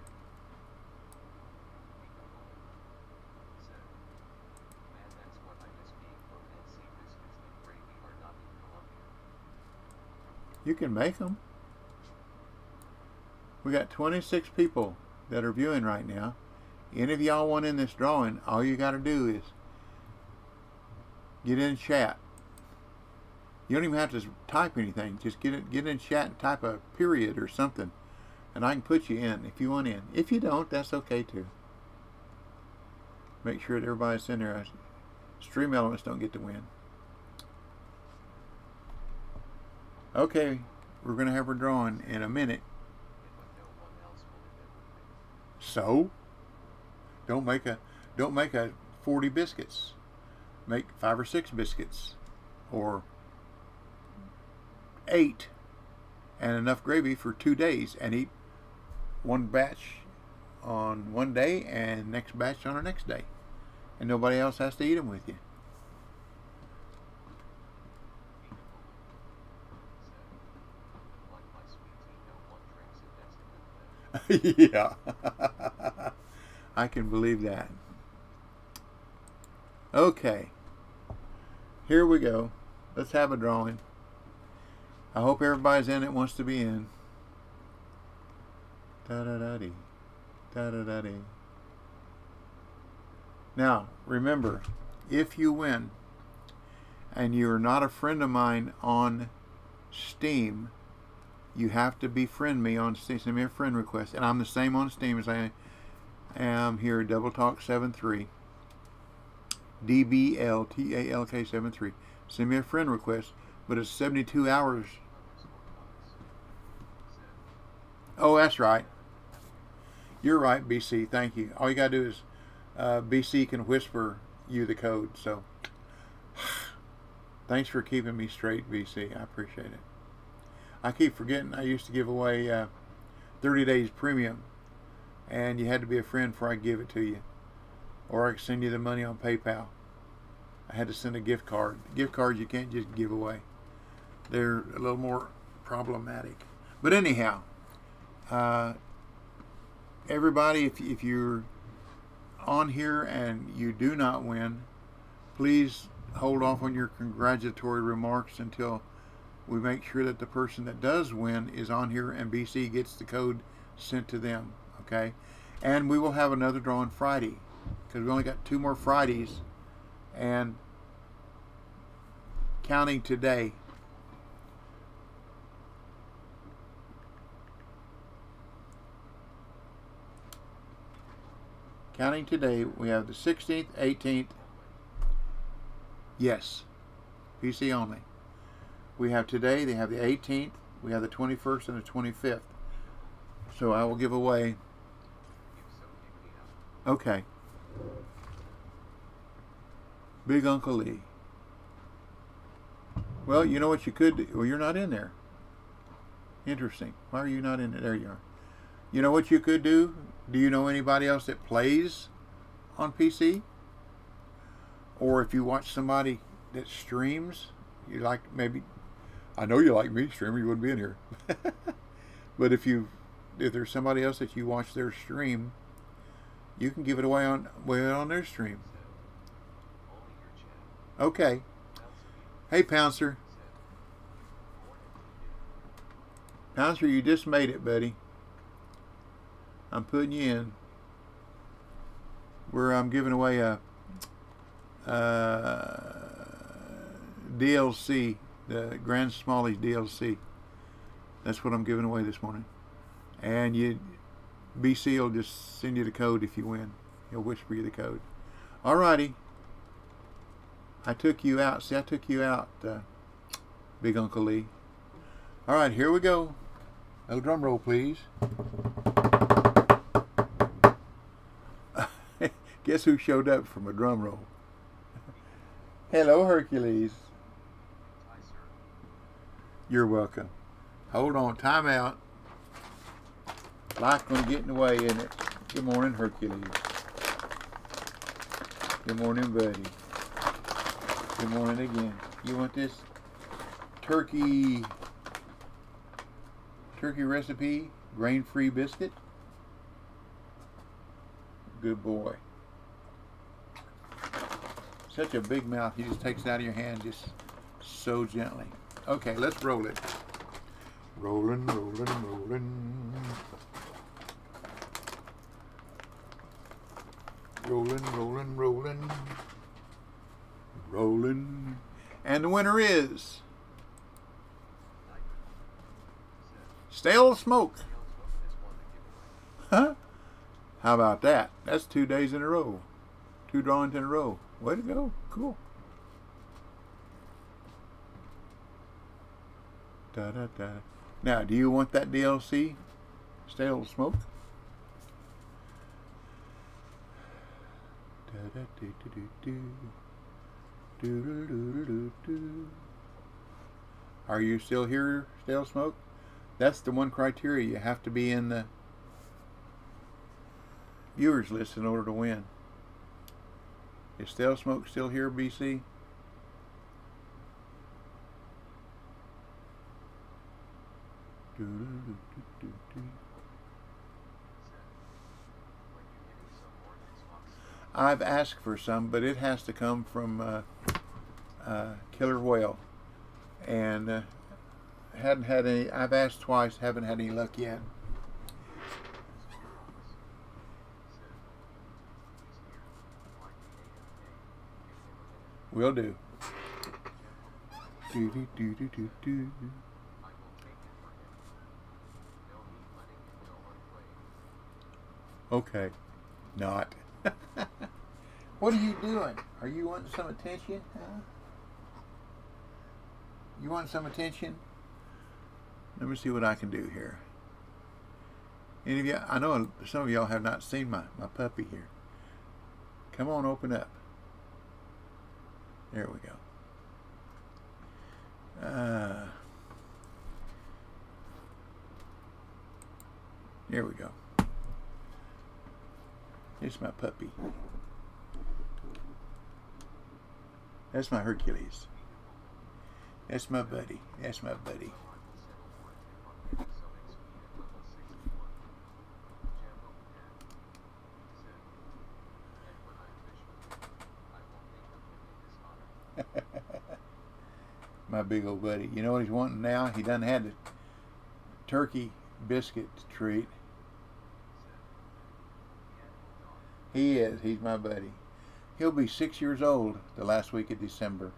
You can make them. We got 26 people that are viewing right now. Any of y'all want in this drawing, all you got to do is get in chat. You don't even have to type anything. Just get in chat and type a period or something, and I can put you in if you want in. If you don't, that's okay too. Make sure that everybody's in there. Stream Elements don't get to win. Okay, we're going to have our drawing in a minute. So, don't make a 40 biscuits. Make 5 or 6 biscuits, or 8, and enough gravy for 2 days, and eat one batch on one day and next batch on the next day, and nobody else has to eat them with you. Yeah. I can believe that. Okay. Here we go. Let's have a drawing. I hope everybody's in it wants to be in. Da-da-da-dee. Da-da-da-dee. Now, remember, if you win and you're not a friend of mine on Steam, you have to befriend me on Steam. Send me a friend request. And I'm the same on Steam as I am here, Double Talk 73. DBLTALK 73. Send me a friend request, but it's 72 hours. Oh, that's right. You're right, BC. Thank you. All you gotta do is BC can whisper you the code. So thanks for keeping me straight, BC. I appreciate it. I keep forgetting I used to give away 30 days premium, and you had to be a friend before I give it to you, or I could send you the money on PayPal. I had to send a gift card. Gift cards you can't just give away. They're a little more problematic. But anyhow, everybody, if you're on here and you do not win, please hold off on your congratulatory remarks until we make sure that the person that does win is on here and BC gets the code sent to them. Okay? And we will have another draw on Friday, because we only got 2 more Fridays, and counting today. Counting today, we have the 16th, 18th. Yes, PC only. We have today, they have the 18th, we have the 21st and the 25th. So I will give away. Okay. Big Uncle Lee. Well, you know what you could do? Well, you're not in there. Interesting. Why are you not in it? There you are. You know what you could do? Do you know anybody else that plays on PC? Or if you watch somebody that streams, you like, maybe, I know you like me streaming, you wouldn't be in here. But if there's somebody else that you watch their stream, you can give it away on their stream. Okay. Hey, Pouncer. Pouncer, you just made it, buddy. I'm putting you in. Where I'm giving away a DLC, the Grand Smallies DLC. That's what I'm giving away this morning. And BC will just send you the code if you win. He'll whisper you the code. Alrighty. I took you out. See, I took you out, Big Uncle Lee. Alright, here we go. No drum roll, please. Guess who showed up from a drum roll? Hello, Hercules. Hi, sir. You're welcome. Hold on, time out. Life gonna get in the way, isn't it? Good morning, Hercules. Good morning, buddy. Good morning again. You want this turkey recipe, grain-free biscuit? Good boy. Such a big mouth. He just takes it out of your hand just so gently. Okay, let's roll it. Rolling, rolling, rolling. Rolling, rolling, rolling. Rolling. And the winner is Stale Smoke. Huh? How about that? That's 2 days in a row. 2 drawings in a row. Way to go. Cool. Da, da, da. Now, do you want that DLC? Stale Smoke? Da, da, do, do, do, do. Do, do, do, do, do, do. Are you still here, Stale Smoke? That's the one criteria. You have to be in the viewers list in order to win. Is Stale Smoke still here, BC? Do, do, do, do, do. I've asked for some, but it has to come from Killer Whale, and hadn't had any. I've asked twice, haven't had any luck yet. Will do. Do do do do do do. Okay, not. What are you doing? Are you wanting some attention? Huh? You want some attention? Let me see what I can do here. Any of you? I know some of y'all have not seen my puppy here. Come on, open up. There we go. Here we go. Here's my puppy. That's my Hercules. That's my buddy. That's my buddy. My big old buddy. You know what he's wanting now? He done had the turkey biscuit treat. He is. He's my buddy. He'll be 6 years old the last week of December.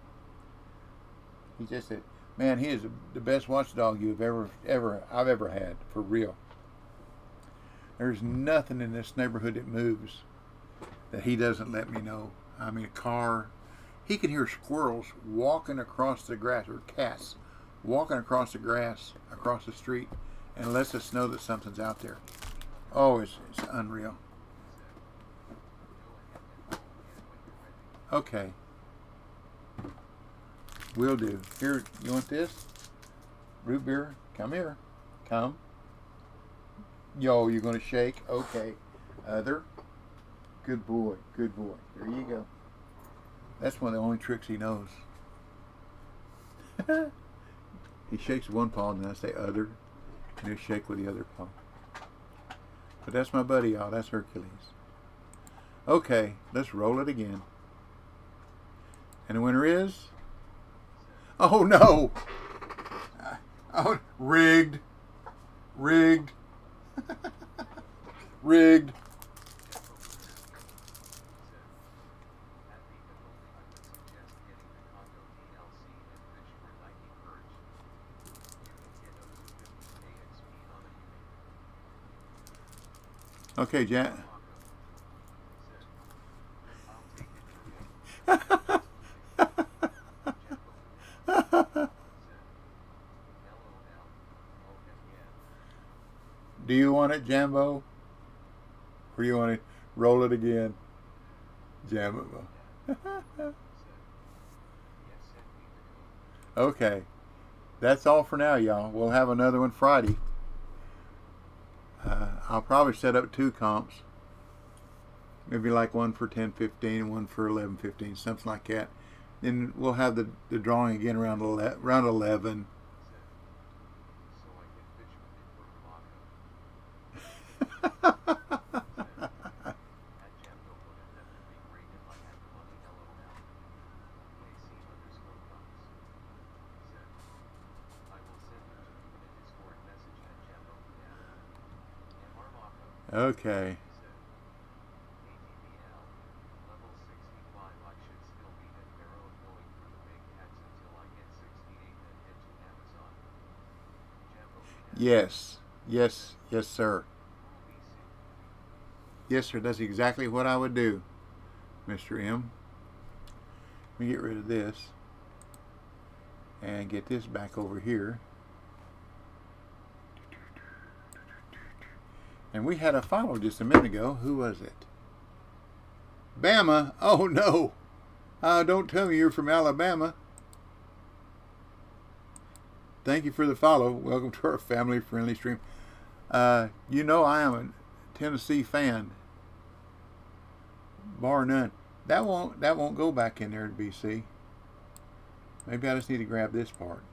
He just said, man, he is the best watchdog you've I've ever had, for real. There's nothing in this neighborhood that moves that he doesn't let me know. I mean, a car. He can hear squirrels walking across the grass, or cats walking across the grass, across the street, and lets us know that something's out there. Oh, it's unreal. Okay. Will do. Here, you want this? Root beer? Come here. Come. Yo, you're going to shake? Okay. Other. Good boy. Good boy. There you go. That's one of the only tricks he knows. He shakes one paw and then I say other. And he'll shake with the other paw. But that's my buddy, y'all. That's Hercules. Okay, let's roll it again. And the winner is... Oh no! Oh, rigged. Rigged. Rigged. Okay, Jack. Do you want it, Jambo? Or do you want to roll it again? Jambo. Okay. That's all for now, y'all. We'll have another one Friday. I'll probably set up 2 comps. Maybe like one for 10.15 and one for 11.15, something like that. Then we'll have the drawing again around 11. Okay. Yes. Yes. Yes, sir. Yes, sir. That's exactly what I would do, Mr. M. Let me get rid of this and get this back over here. And we had a follow just a minute ago. Who was it? Bama. Oh, no. Don't tell me you're from Alabama. Thank you for the follow. Welcome to our family-friendly stream. You know I am a Tennessee fan, bar none. That won't go back in there to BC. Maybe I just need to grab this part.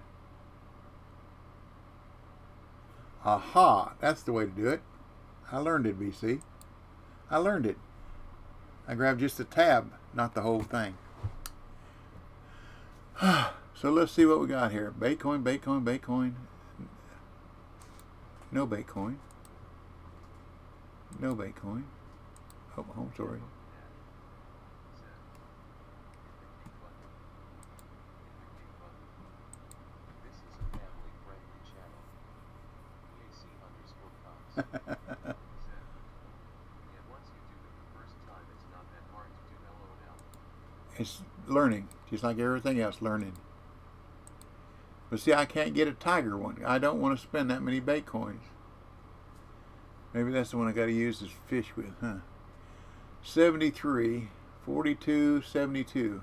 Aha! That's the way to do it. I learned it, BC. I learned it. I grabbed just the tab, not the whole thing. So let's see what we got here. Baitcoin, Baitcoin, Baitcoin. No Baitcoin. No Baitcoin. Oh, home story. This is a family-friendly channel. EAC_coms. And once you do it the first time, it's not that hard to do LOL. It's learning, just like everything else, learning. But see, I can't get a tiger one. I don't want to spend that many Baitcoins. Maybe that's the one I got to use to fish with, huh? 73, 42, 72.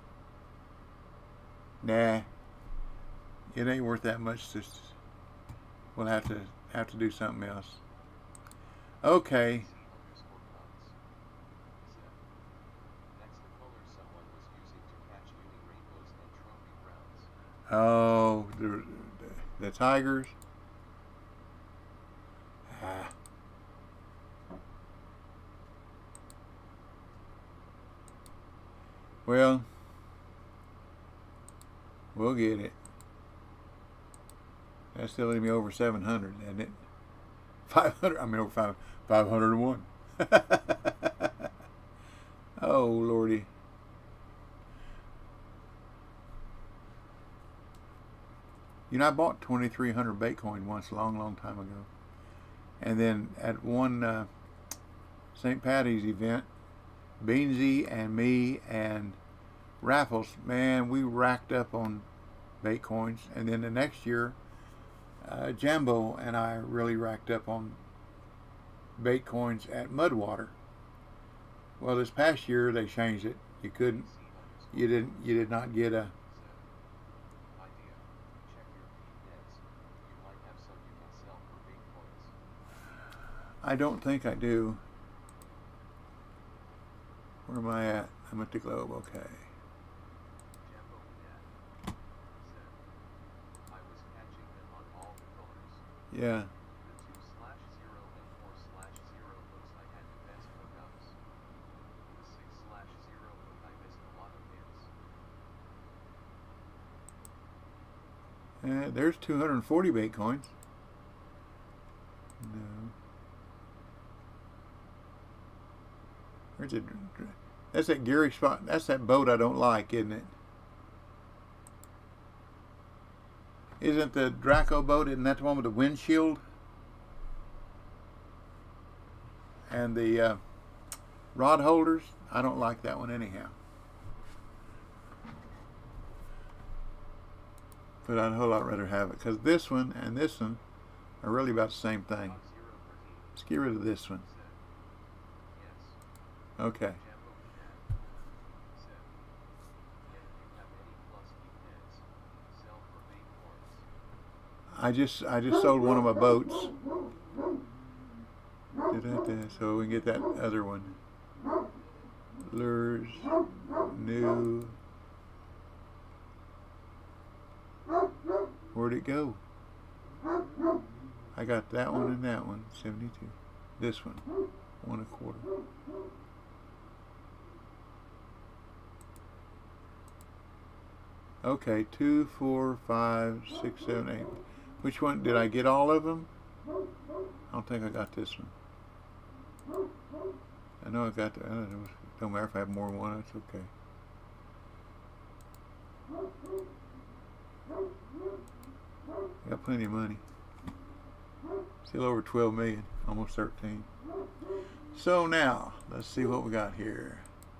Nah, it ain't worth that much. Just we'll have to do something else. Okay. That's the color someone was using to catch uni rainbows and trophy browns. Oh, the tigers. Ah. Well, we'll get it. That's still leaving me over 700, isn't it? 500. I mean over 501. Oh Lordy. You know, I bought 2,300 Baitcoin once a long, long time ago. And then at one St. Patty's event, Beansy and me and Raffles, man, we racked up on Baitcoins. And then the next year, Jambo and I really racked up on Baitcoins at Mudwater. Well, this past year they changed it. You did not get a. I don't think I do. Where am I at? I'm at the globe, okay. Yeah. There's 240 Baitcoins. No. Where's it? That's that Gary spot. That's that boat I don't like, isn't it? Isn't the Draco boat, isn't that the one with the windshield? And the rod holders? I don't like that one anyhow. But I'd a whole lot rather have it, because this one and this one are really about the same thing. Let's get rid of this one. Okay. I just sold one of my boats. So we can get that other one. Lures, new. Where'd it go? I got that one and that one, 72. This one, 1 1/4. Okay, 2, 4, 5, 6, 7, 8. Which one? Did I get all of them? I don't think I got this one. I know I got the others. Don't matter if I have more than one, it's okay. I got plenty of money. Still over 12 million, almost 13. So now, let's see what we got here.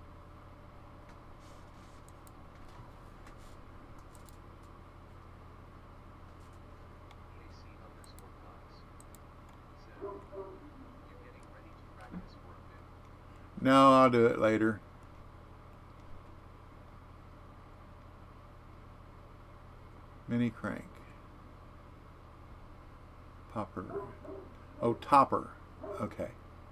No, I'll do it later. Mini crank. Popper. Oh, topper. Okay.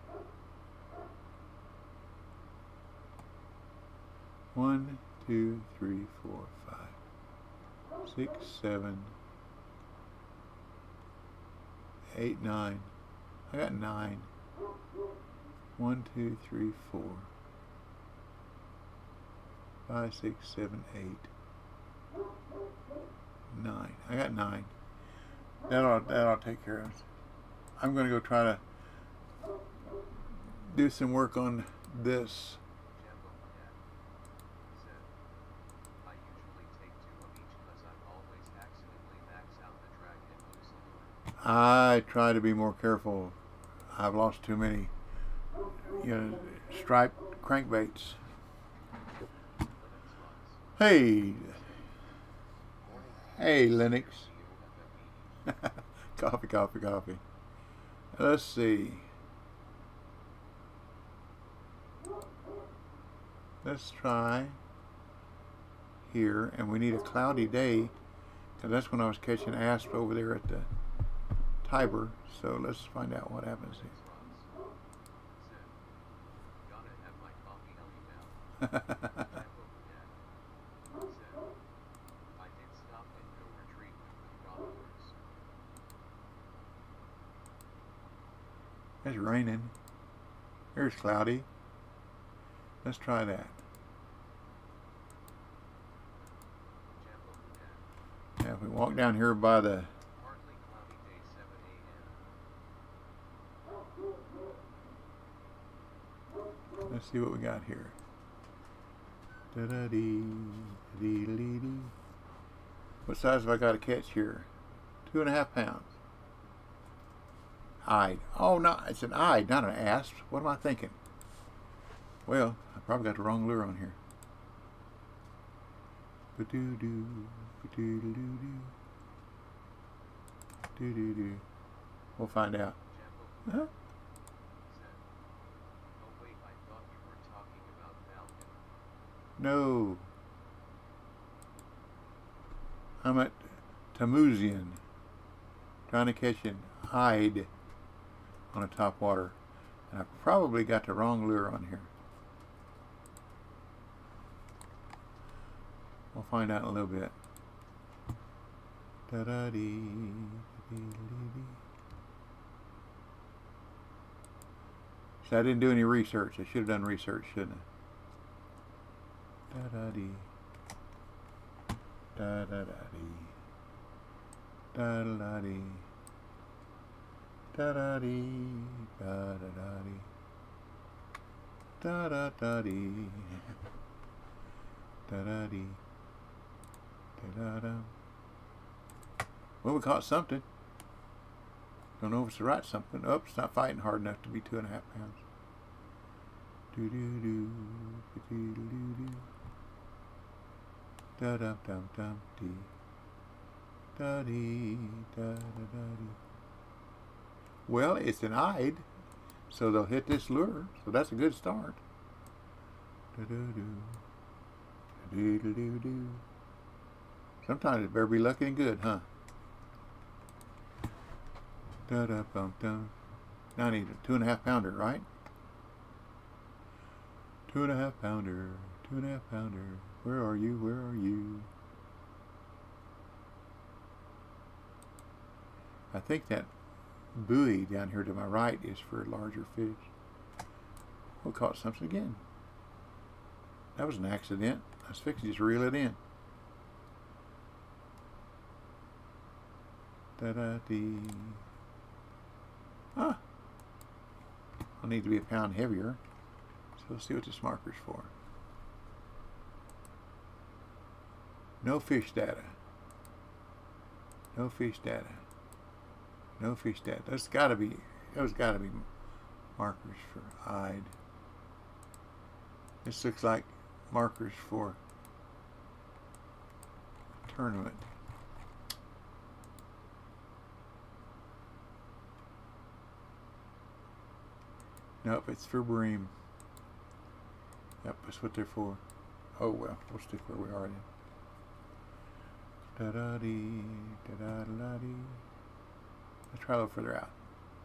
1, 2, 3, 4, 5, 6, 7, 8, 9. I got 9. 1, 2, 3, 4. 5, 6, 7, 8, 9. I got 9. That'll take care of it. I'm going to go try to do some work on this. Jambo Cat said, I usually take 2 of each cause I always accidentally max out the drag and lose a lure. I try to be more careful. I've lost too many, striped crankbaits. Linux runs. Hey, Morning. hey, Linux. COFFE. Coffee, coffee, coffee. Let's see. Let's try here, and we need a cloudy day, because that's when I was catching asp over there at the Tiber. So let's find out what happens Linux here. runs. Said, gotta have my coffee now. Jambo Cat said, I did stop and go retrieve with prop lures. It's raining. Here's cloudy. Let's try that. Jambo Cat. Now, if we walk down here by the Partly cloudy day 7 a.m. let's see what we got here. Da-da-dee, dee-dee-dee. What size have I got to catch here? 2.5 pounds. Eyed. Oh, no, it's an eyed, not an asp. What am I thinking? Well, I probably got the wrong lure on here. Ba-doo-doo, ba-doo-doo-doo-doo. Do-do-do. We'll find out. Jambo Huh? said, oh wait, I thought you were talking about Falcon. No. I'm at Tamuzian, trying to catch an hide on a top water. And I probably got the wrong lure on here. We'll find out in a little bit. Da-da-dee-dee-dee-dee. So I didn't do any research. I should have done research, shouldn't I? Da-da-dee. Da-da-da-dee. Da-da-da-dee. Da-da-dee. Da-da-da-dee. Da-da-da-dee. Da-da-dee. Da-da-da. Well, we caught something. Don't know if it's the right something. Oh, it's not fighting hard enough to be 2.5 pounds. Do-do-do. Do-do-do-do. Da-dum-dum-dum-dee. Da-dee. Da-da-da-dee. Well, it's an eyed, so they'll hit this lure. So that's a good start. Do-do-do. Do-do-do-do. Sometimes it better be lucky and good, huh? Da-da-bum-dum. Now I need a 2.5 pounder, right? 2.5 pounder. 2.5 pounder. Where are you? Where are you? I think that buoy down here to my right is for larger fish. We caught something again. That was an accident. I was fixing to just reel it in. Da-da-dee. Ah. I'll need to be a pound heavier. So let's see what this marker's for. No fish data. No fish data. No fish data. Those gotta be markers for eyed. This looks like markers for a tournament. Nope, it's for bream. Yep, that's what they're for. Oh well, we'll stick where we are then. Da-da-dee, da-da-da-dee. Let's try a little further out.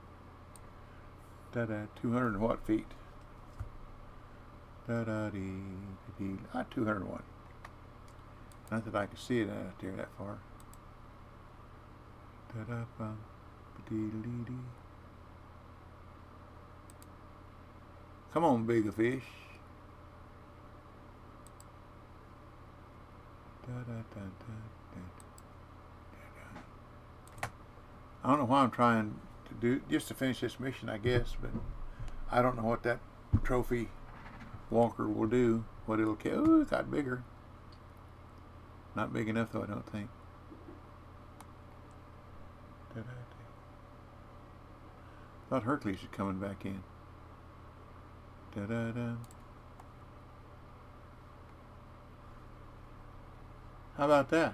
Da-da, 200 and what feet? Da-da-dee, ah, 201. Not that I can see it out there that far. Da-da-bum, ba-dee-dee-dee. Come on, bigger fish. I don't know why I'm trying to do just to finish this mission, I guess, but I don't know what that trophy walker will do. What it'll kill. Ooh, it got bigger. Not big enough though, I don't think. Thought Hercules was coming back in. How about that?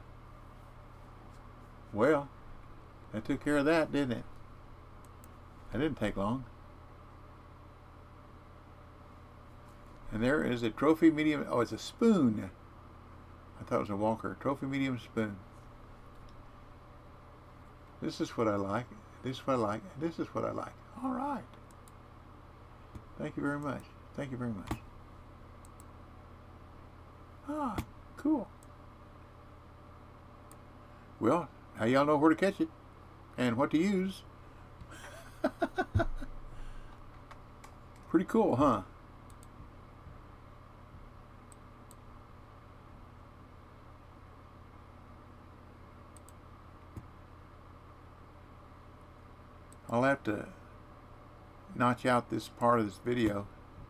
Well, that took care of that, didn't it? That didn't take long. And there is a trophy medium. Oh, it's a spoon. I thought it was a walker. Trophy medium spoon. This is what I like. This is what I like. This is what I like. All right. Thank you very much. Thank you very much. Ah, cool. Well, now y'all know where to catch it and what to use. Pretty cool, huh? I'll have to notch out this part of this video.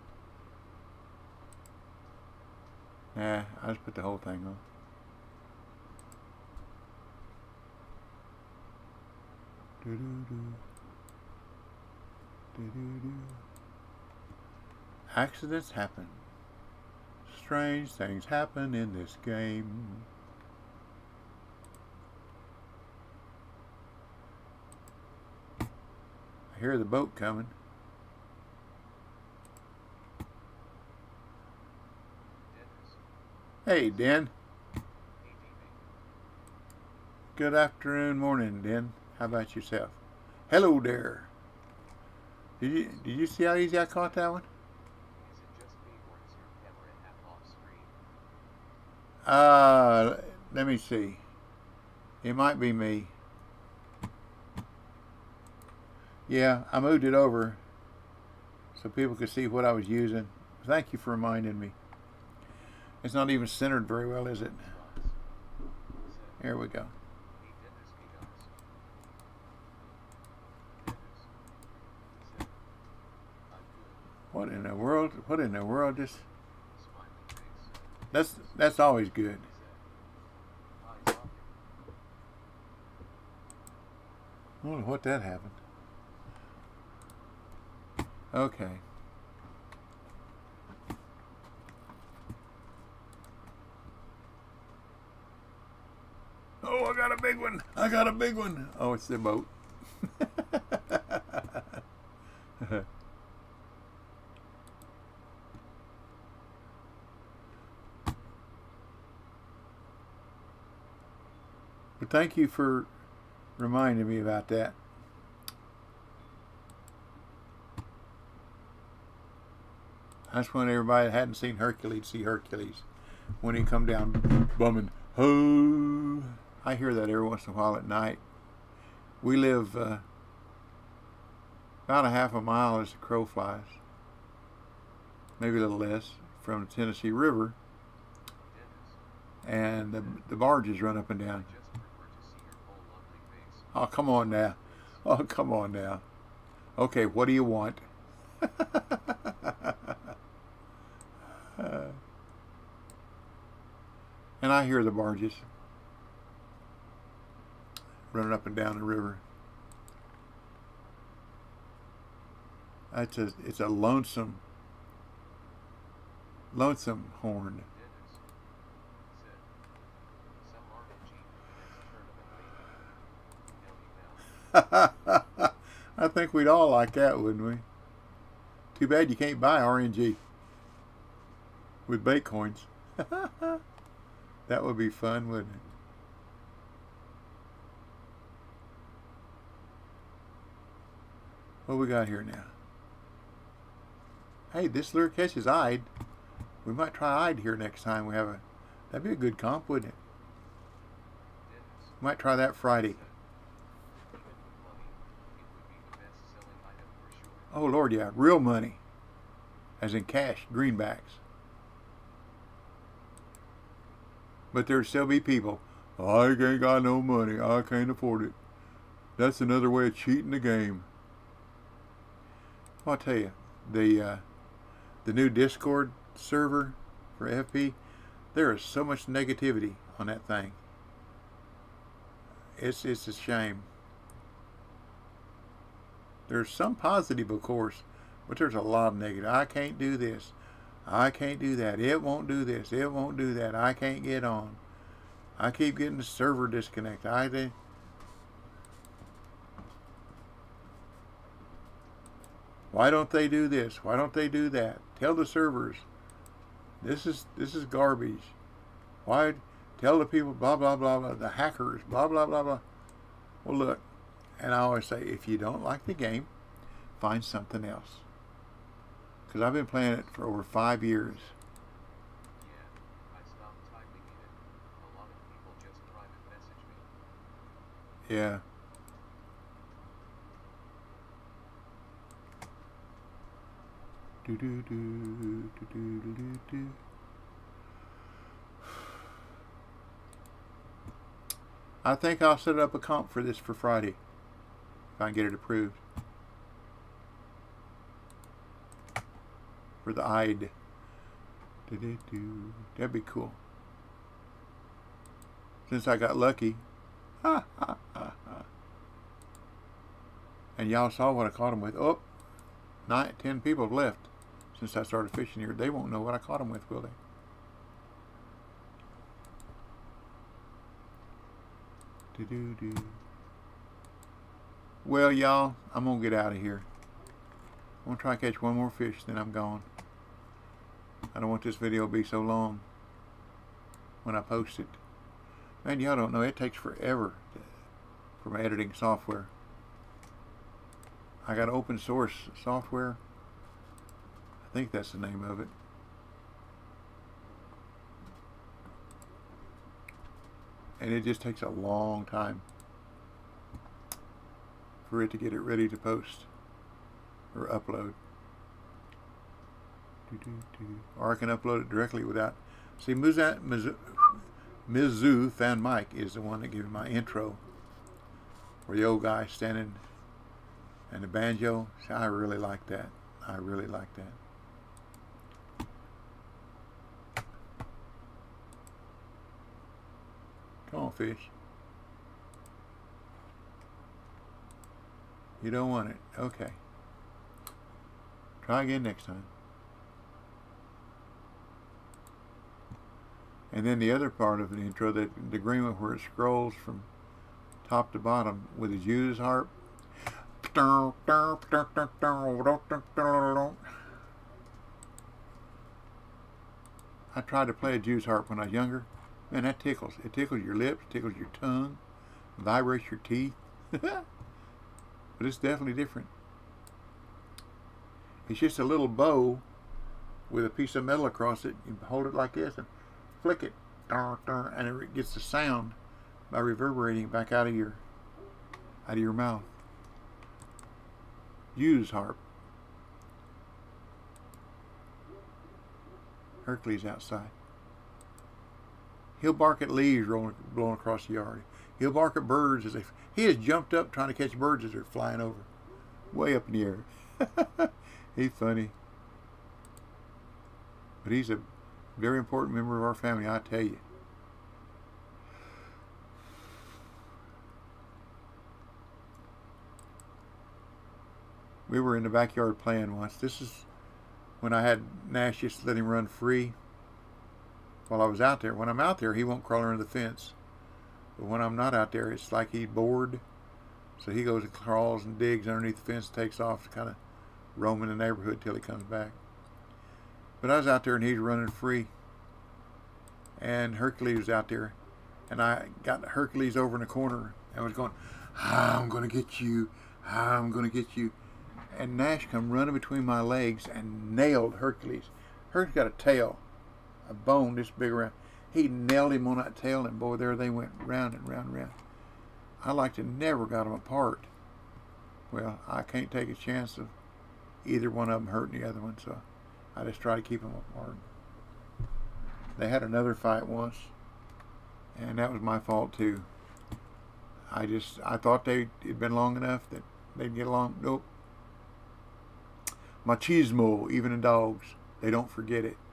Nah, I just put the whole thing on. Accidents happen. Strange things happen in this game. I hear the boat coming. Hey, Den. Good afternoon, morning, Den. How about yourself? Hello there. Did you see how easy I caught that one? Is it just me or is your camera half off screen? Let me see. It might be me. Yeah, I moved it over so people could see what I was using. Thank you for reminding me. It's not even centered very well, is it? There we go. What in the world? What in the world? Just that's always good. I don't know what that happened. Okay. Oh, I got a big one. I got a big one. Oh, it's the boat. But thank you for reminding me about that. I just want everybody that hadn't seen Hercules see Hercules when he come down bumming. Ho! I hear that every once in a while at night. We live about a half a mile as the crow flies, maybe a little less, from the Tennessee River, and the barges run up and down. Oh, come on now. Oh, come on now. Okay, what do you want? And I hear the barges running up and down the river. It's a lonesome horn. I think we'd all like that, wouldn't we? Too bad you can't buy RNG with bait coins. That would be fun, wouldn't it? What we got here now? Hey, this lure catches eyed. We might try eyed here next time we have a... That'd be a good comp, wouldn't it? Might try that Friday. Oh, Lord, yeah. Real money. As in cash, greenbacks. But there'll still be people, I ain't got no money, I can't afford it. That's another way of cheating the game. I'll tell you, the new Discord server for FP, there is so much negativity on that thing. It's a shame. There's some positive, of course, but there's a lot of negative. I can't do this. I can't do that. It won't do this. It won't do that. I can't get on. I keep getting the server disconnected. Why don't they do this? Why don't they do that? Tell the servers. This is garbage. Why? Tell the people blah blah blah blah. The hackers blah blah blah blah. Well, look, and I always say, if you don't like the game, find something else. Because I've been playing it for over 5 years. Yeah, I stopped typing in it. A lot of people just private message me. Yeah. Do do do do do do do do. I think I'll set up a comp for this for Friday, if I can get it approved. For the IDE. That'd be cool. Since I got lucky. Ha ha ha ha. And y'all saw what I caught them with. Oh, 10 people have left since I started fishing here. They won't know what I caught them with, will they? Well, y'all, I'm gonna get out of here. I'm gonna try to catch one more fish, then I'm gone. I don't want this video to be so long when I post it. Man, y'all don't know, it takes forever for my editing software. I got open source software. I think that's the name of it. And it just takes a long time for it to get it ready to post or upload. Or I can upload it directly without. See, Mizzou Fan Mike is the one that gave me my intro, where the old guy standing and the banjo. See, I really like that. I really like that. Come on, fish. You don't want it. Okay. Try again next time. And then the other part of the intro, the agreement where it scrolls from top to bottom with a Jew's harp. I tried to play a Jew's harp when I was younger. Man, that tickles. It tickles your lips, tickles your tongue, vibrates your teeth. But it's definitely different. It's just a little bow with a piece of metal across it. You hold it like this and flick it, and it gets the sound by reverberating back out of your mouth. Jew's harp. Hercules outside. He'll bark at leaves blowing across the yard. He'll bark at birds as he has jumped up trying to catch birds as they're flying over, way up in the air. He's funny, but he's a very important member of our family, I tell you. We were in the backyard playing once. This is when I had Nash just let him run free while I was out there. When I'm out there, he won't crawl under the fence. But when I'm not out there, it's like he's bored. So he goes and crawls and digs underneath the fence, takes off, kind of roaming the neighborhood till he comes back. But I was out there and he's running free. And Hercules was out there. And I got Hercules over in the corner and was going, I'm going to get you. I'm going to get you. And Nash come running between my legs and nailed Hercules. Hercules got a tail, a bone this big around. He nailed him on that tail, and boy, there they went round and round and round. I like to never got them apart. Well, I can't take a chance of either one of them hurting the other one, so I just try to keep them apart. They had another fight once. And that was my fault too. I thought it'd been long enough that they'd get along. Nope. Machismo, even in dogs, they don't forget it.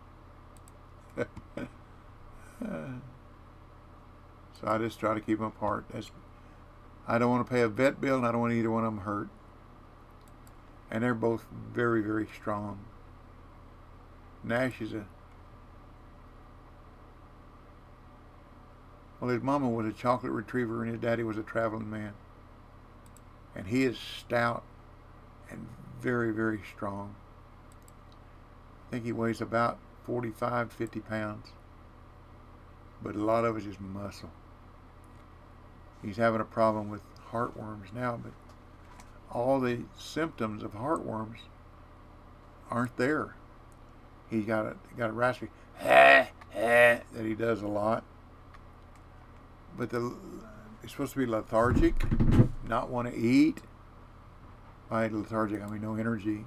So I just try to keep them apart. I don't want to pay a vet bill, and I don't want either one of them hurt. And they're both very, very strong. Nash is well, his mama was a chocolate retriever, and his daddy was a traveling man. And he is stout and very, very strong. I think he weighs about 45, 50 pounds. But a lot of it's just muscle. He's having a problem with heartworms now, but all the symptoms of heartworms aren't there. He got a raspy that he does a lot. But he's supposed to be lethargic, not want to eat. By lethargic, I mean no energy.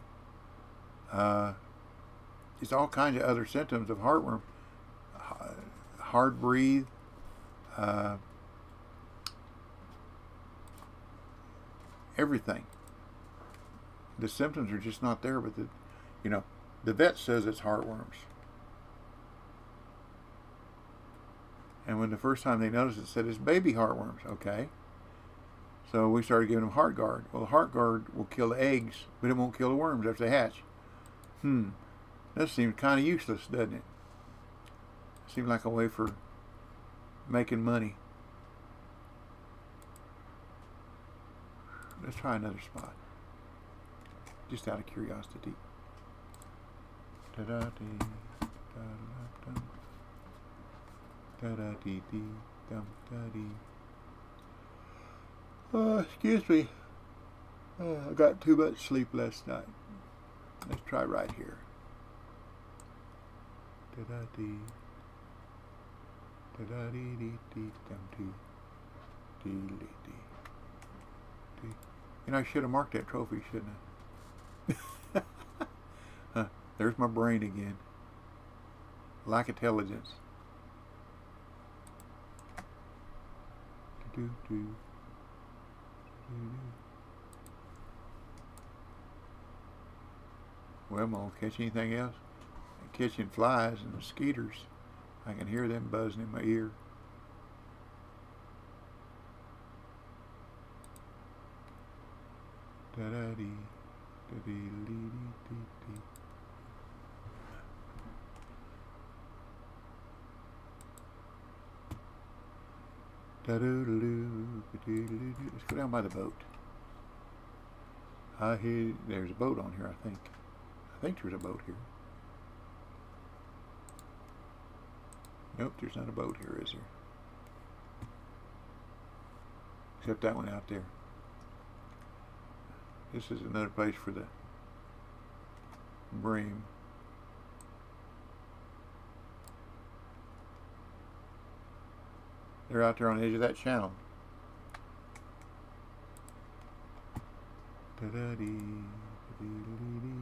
It's all kinds of other symptoms of heartworm. Hard breathe. Everything. The symptoms are just not there, but the vet says it's heartworms. And when the first time they noticed it, said it's baby heartworms. Okay. So we started giving them HeartGuard. Well, HeartGuard will kill the eggs, but it won't kill the worms after they hatch. That seems kind of useless, doesn't it? Seems like a way for making money. Let's try another spot. Just out of curiosity. Da-da-dee, da-da-dum, da-da-dee-dee, dum-da-dee. Excuse me. I got too much sleep last night. Let's try right here. Da-da-dee, da-da-dee-dee-dee, dum-dee, dee-dee-dee. I should have marked that trophy, shouldn't I? There's my brain again. Lack of intelligence. Well, I'm going to catch anything else. Catching flies and mosquitoes. I can hear them buzzing in my ear. Da-da-dee, da-dee-dee-dee-dee. Da-doo-doo-doo, da-doo-doo-doo. Let's go down by the boat. I hear there's a boat on here, I think. I think there's a boat here. Nope, there's not a boat here, is there? Except that one out there. This is another place for the bream. They're out there on the edge of that channel. Da-da-dee, da-dee-dee-dee.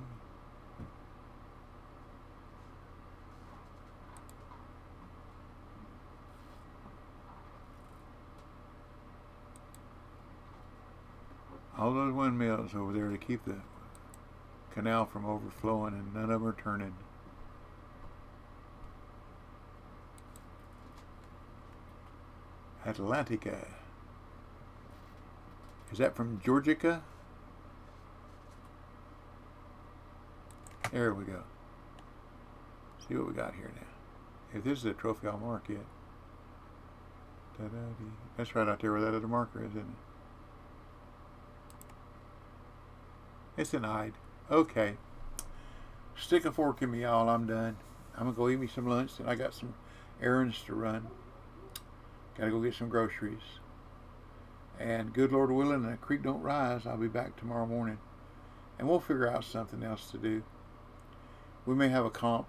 All those windmills over there to keep the canal from overflowing, and none of them are turning. Atlantica. Is that from Georgica? There we go. See what we got here now. If this is a trophy, I'll mark it. Da-da-dee. That's right out there where that other marker is, isn't it? It's an eyed. Okay. Stick a fork in me, y'all. I'm done. I'm going to go eat me some lunch, and I got some errands to run. Got to go get some groceries. And good Lord willing, the creek don't rise, I'll be back tomorrow morning. And we'll figure out something else to do. We may have a comp.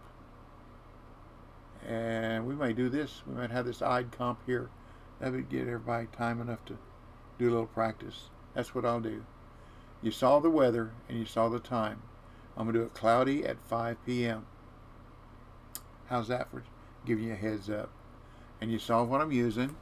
And we may do this. We might have this eyed comp here. That would get everybody time enough to do a little practice. That's what I'll do. You saw the weather and you saw the time. I'm going to do it cloudy at 5 p.m. How's that for giving you a heads up? And you saw what I'm using.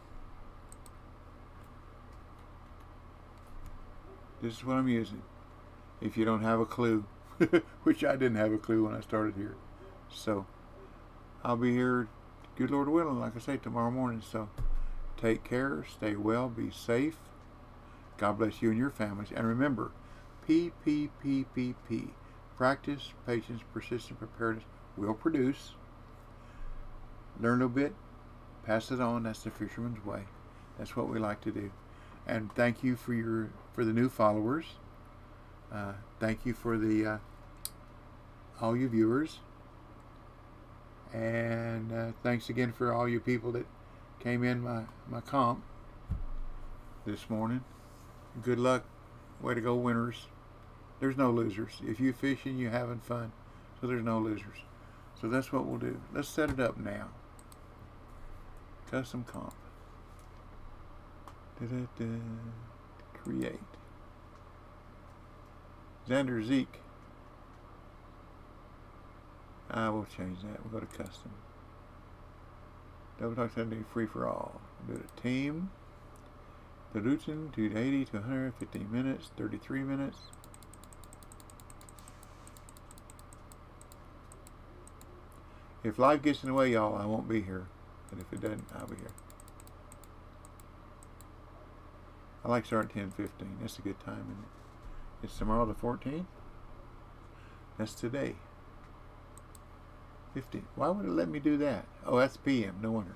This is what I'm using. If you don't have a clue, which I didn't have a clue when I started here. So, I'll be here, good Lord willing, like I say, tomorrow morning. So, take care, stay well, be safe. God bless you and your families. And remember, PPPPP. Practice, patience, persistence, preparedness will produce. Learn a little bit, pass it on. That's the fisherman's way. That's what we like to do. And thank you for the new followers. Thank you for the all you viewers. And thanks again for all you people that came in my comp this morning. Good luck. Way to go, winners. There's no losers. If you fishing, you having fun. So there's no losers. So that's what we'll do. Let's set it up now. Custom comp. Create. Xander Zeke. I will change that. We'll go to custom. Double talk Sunday free for all. We'll do a team. The routine 280 to 100, 15 minutes, 33 minutes. If life gets in the way, y'all, I won't be here. But if it doesn't, I'll be here. I like starting 10:15. That's a good time, isn't it? It's tomorrow the 14th. That's today. 15. Why would it let me do that? Oh, that's PM. No wonder.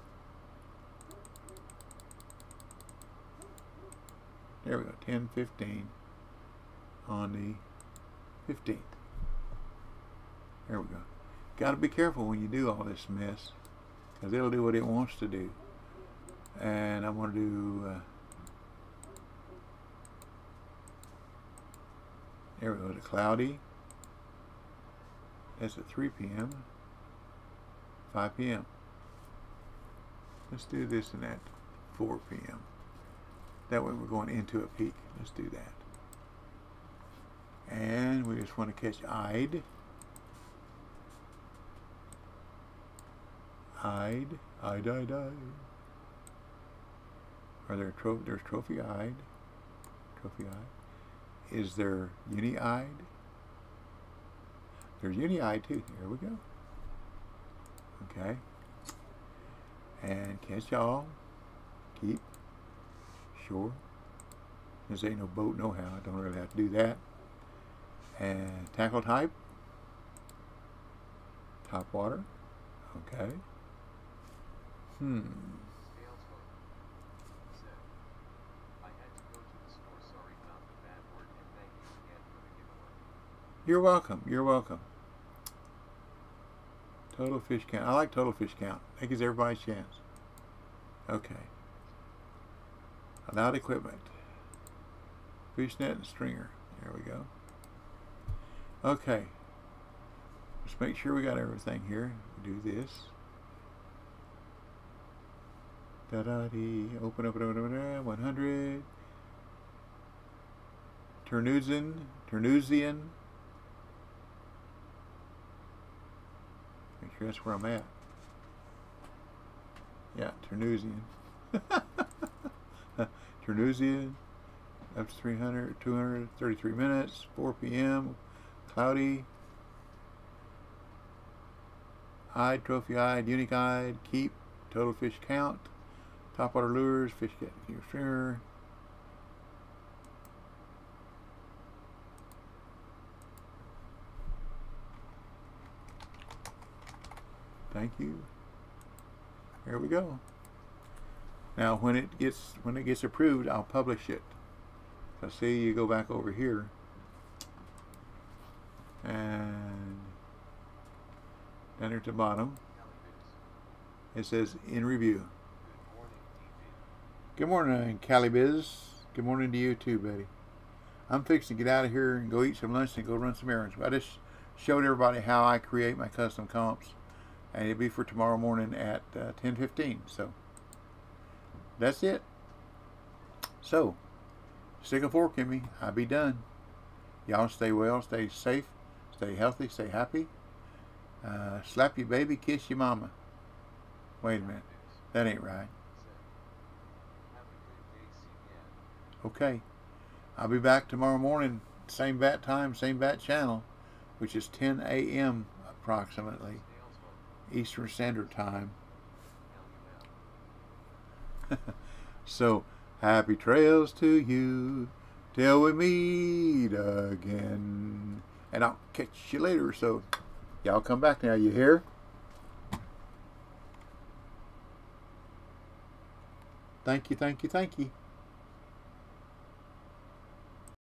There we go. 10:15 on the 15th. There we go. Got to be careful when you do all this mess, because it'll do what it wants to do. And I'm going to do. There we go. To cloudy. That's at 3 p.m. 5 p.m. Let's do this and at 4 p.m. That way we're going into a peak. Let's do that. And we just want to catch eyed. Eyed. Are there there's trophy eyed? Trophy eyed. Is there uni eyed? There's uni eyed too. Here we go. Okay. And catch y'all. Keep. Sure. This ain't no boat, no how. I don't really have to do that. And tackle type. Top water. Okay. You're welcome. You're welcome. Total fish count. I like total fish count. That gives everybody a chance. Okay. Allowed equipment. Fish net and stringer. There we go. Okay. Let's make sure we got everything here. Do this. Da-da-dee. Open up, 100. Terneuzian. Make sure that's where I'm at. Yeah, Terneuzian. Terneuzian. Up to 300, 233 minutes, 4 p.m. Cloudy. Eyed, trophy eyed, unique eyed, keep, total fish count, topwater lures, fish get your stringer. Thank you. There we go. Now when it gets approved, I'll publish it. So see, you go back over here and down here at the bottom it says in review. Good morning, Calibiz. Good morning to you too, Betty. I'm fixing to get out of here and go eat some lunch and go run some errands. I just showed everybody how I create my custom comps, and it'll be for tomorrow morning at 10:15. So that's it. So stick a fork in me. I'll be done. Y'all stay well, stay safe, stay healthy, stay happy. Slap your baby, kiss your mama. Wait a minute. That ain't right. Have a good day, CN. Okay. I'll be back tomorrow morning, same bat time, same bat channel, which is 10 a.m. approximately, Eastern Standard Time. So, happy trails to you till we meet again. And I'll catch you later. So, y'all come back now, you hear? Thank you, thank you, thank you.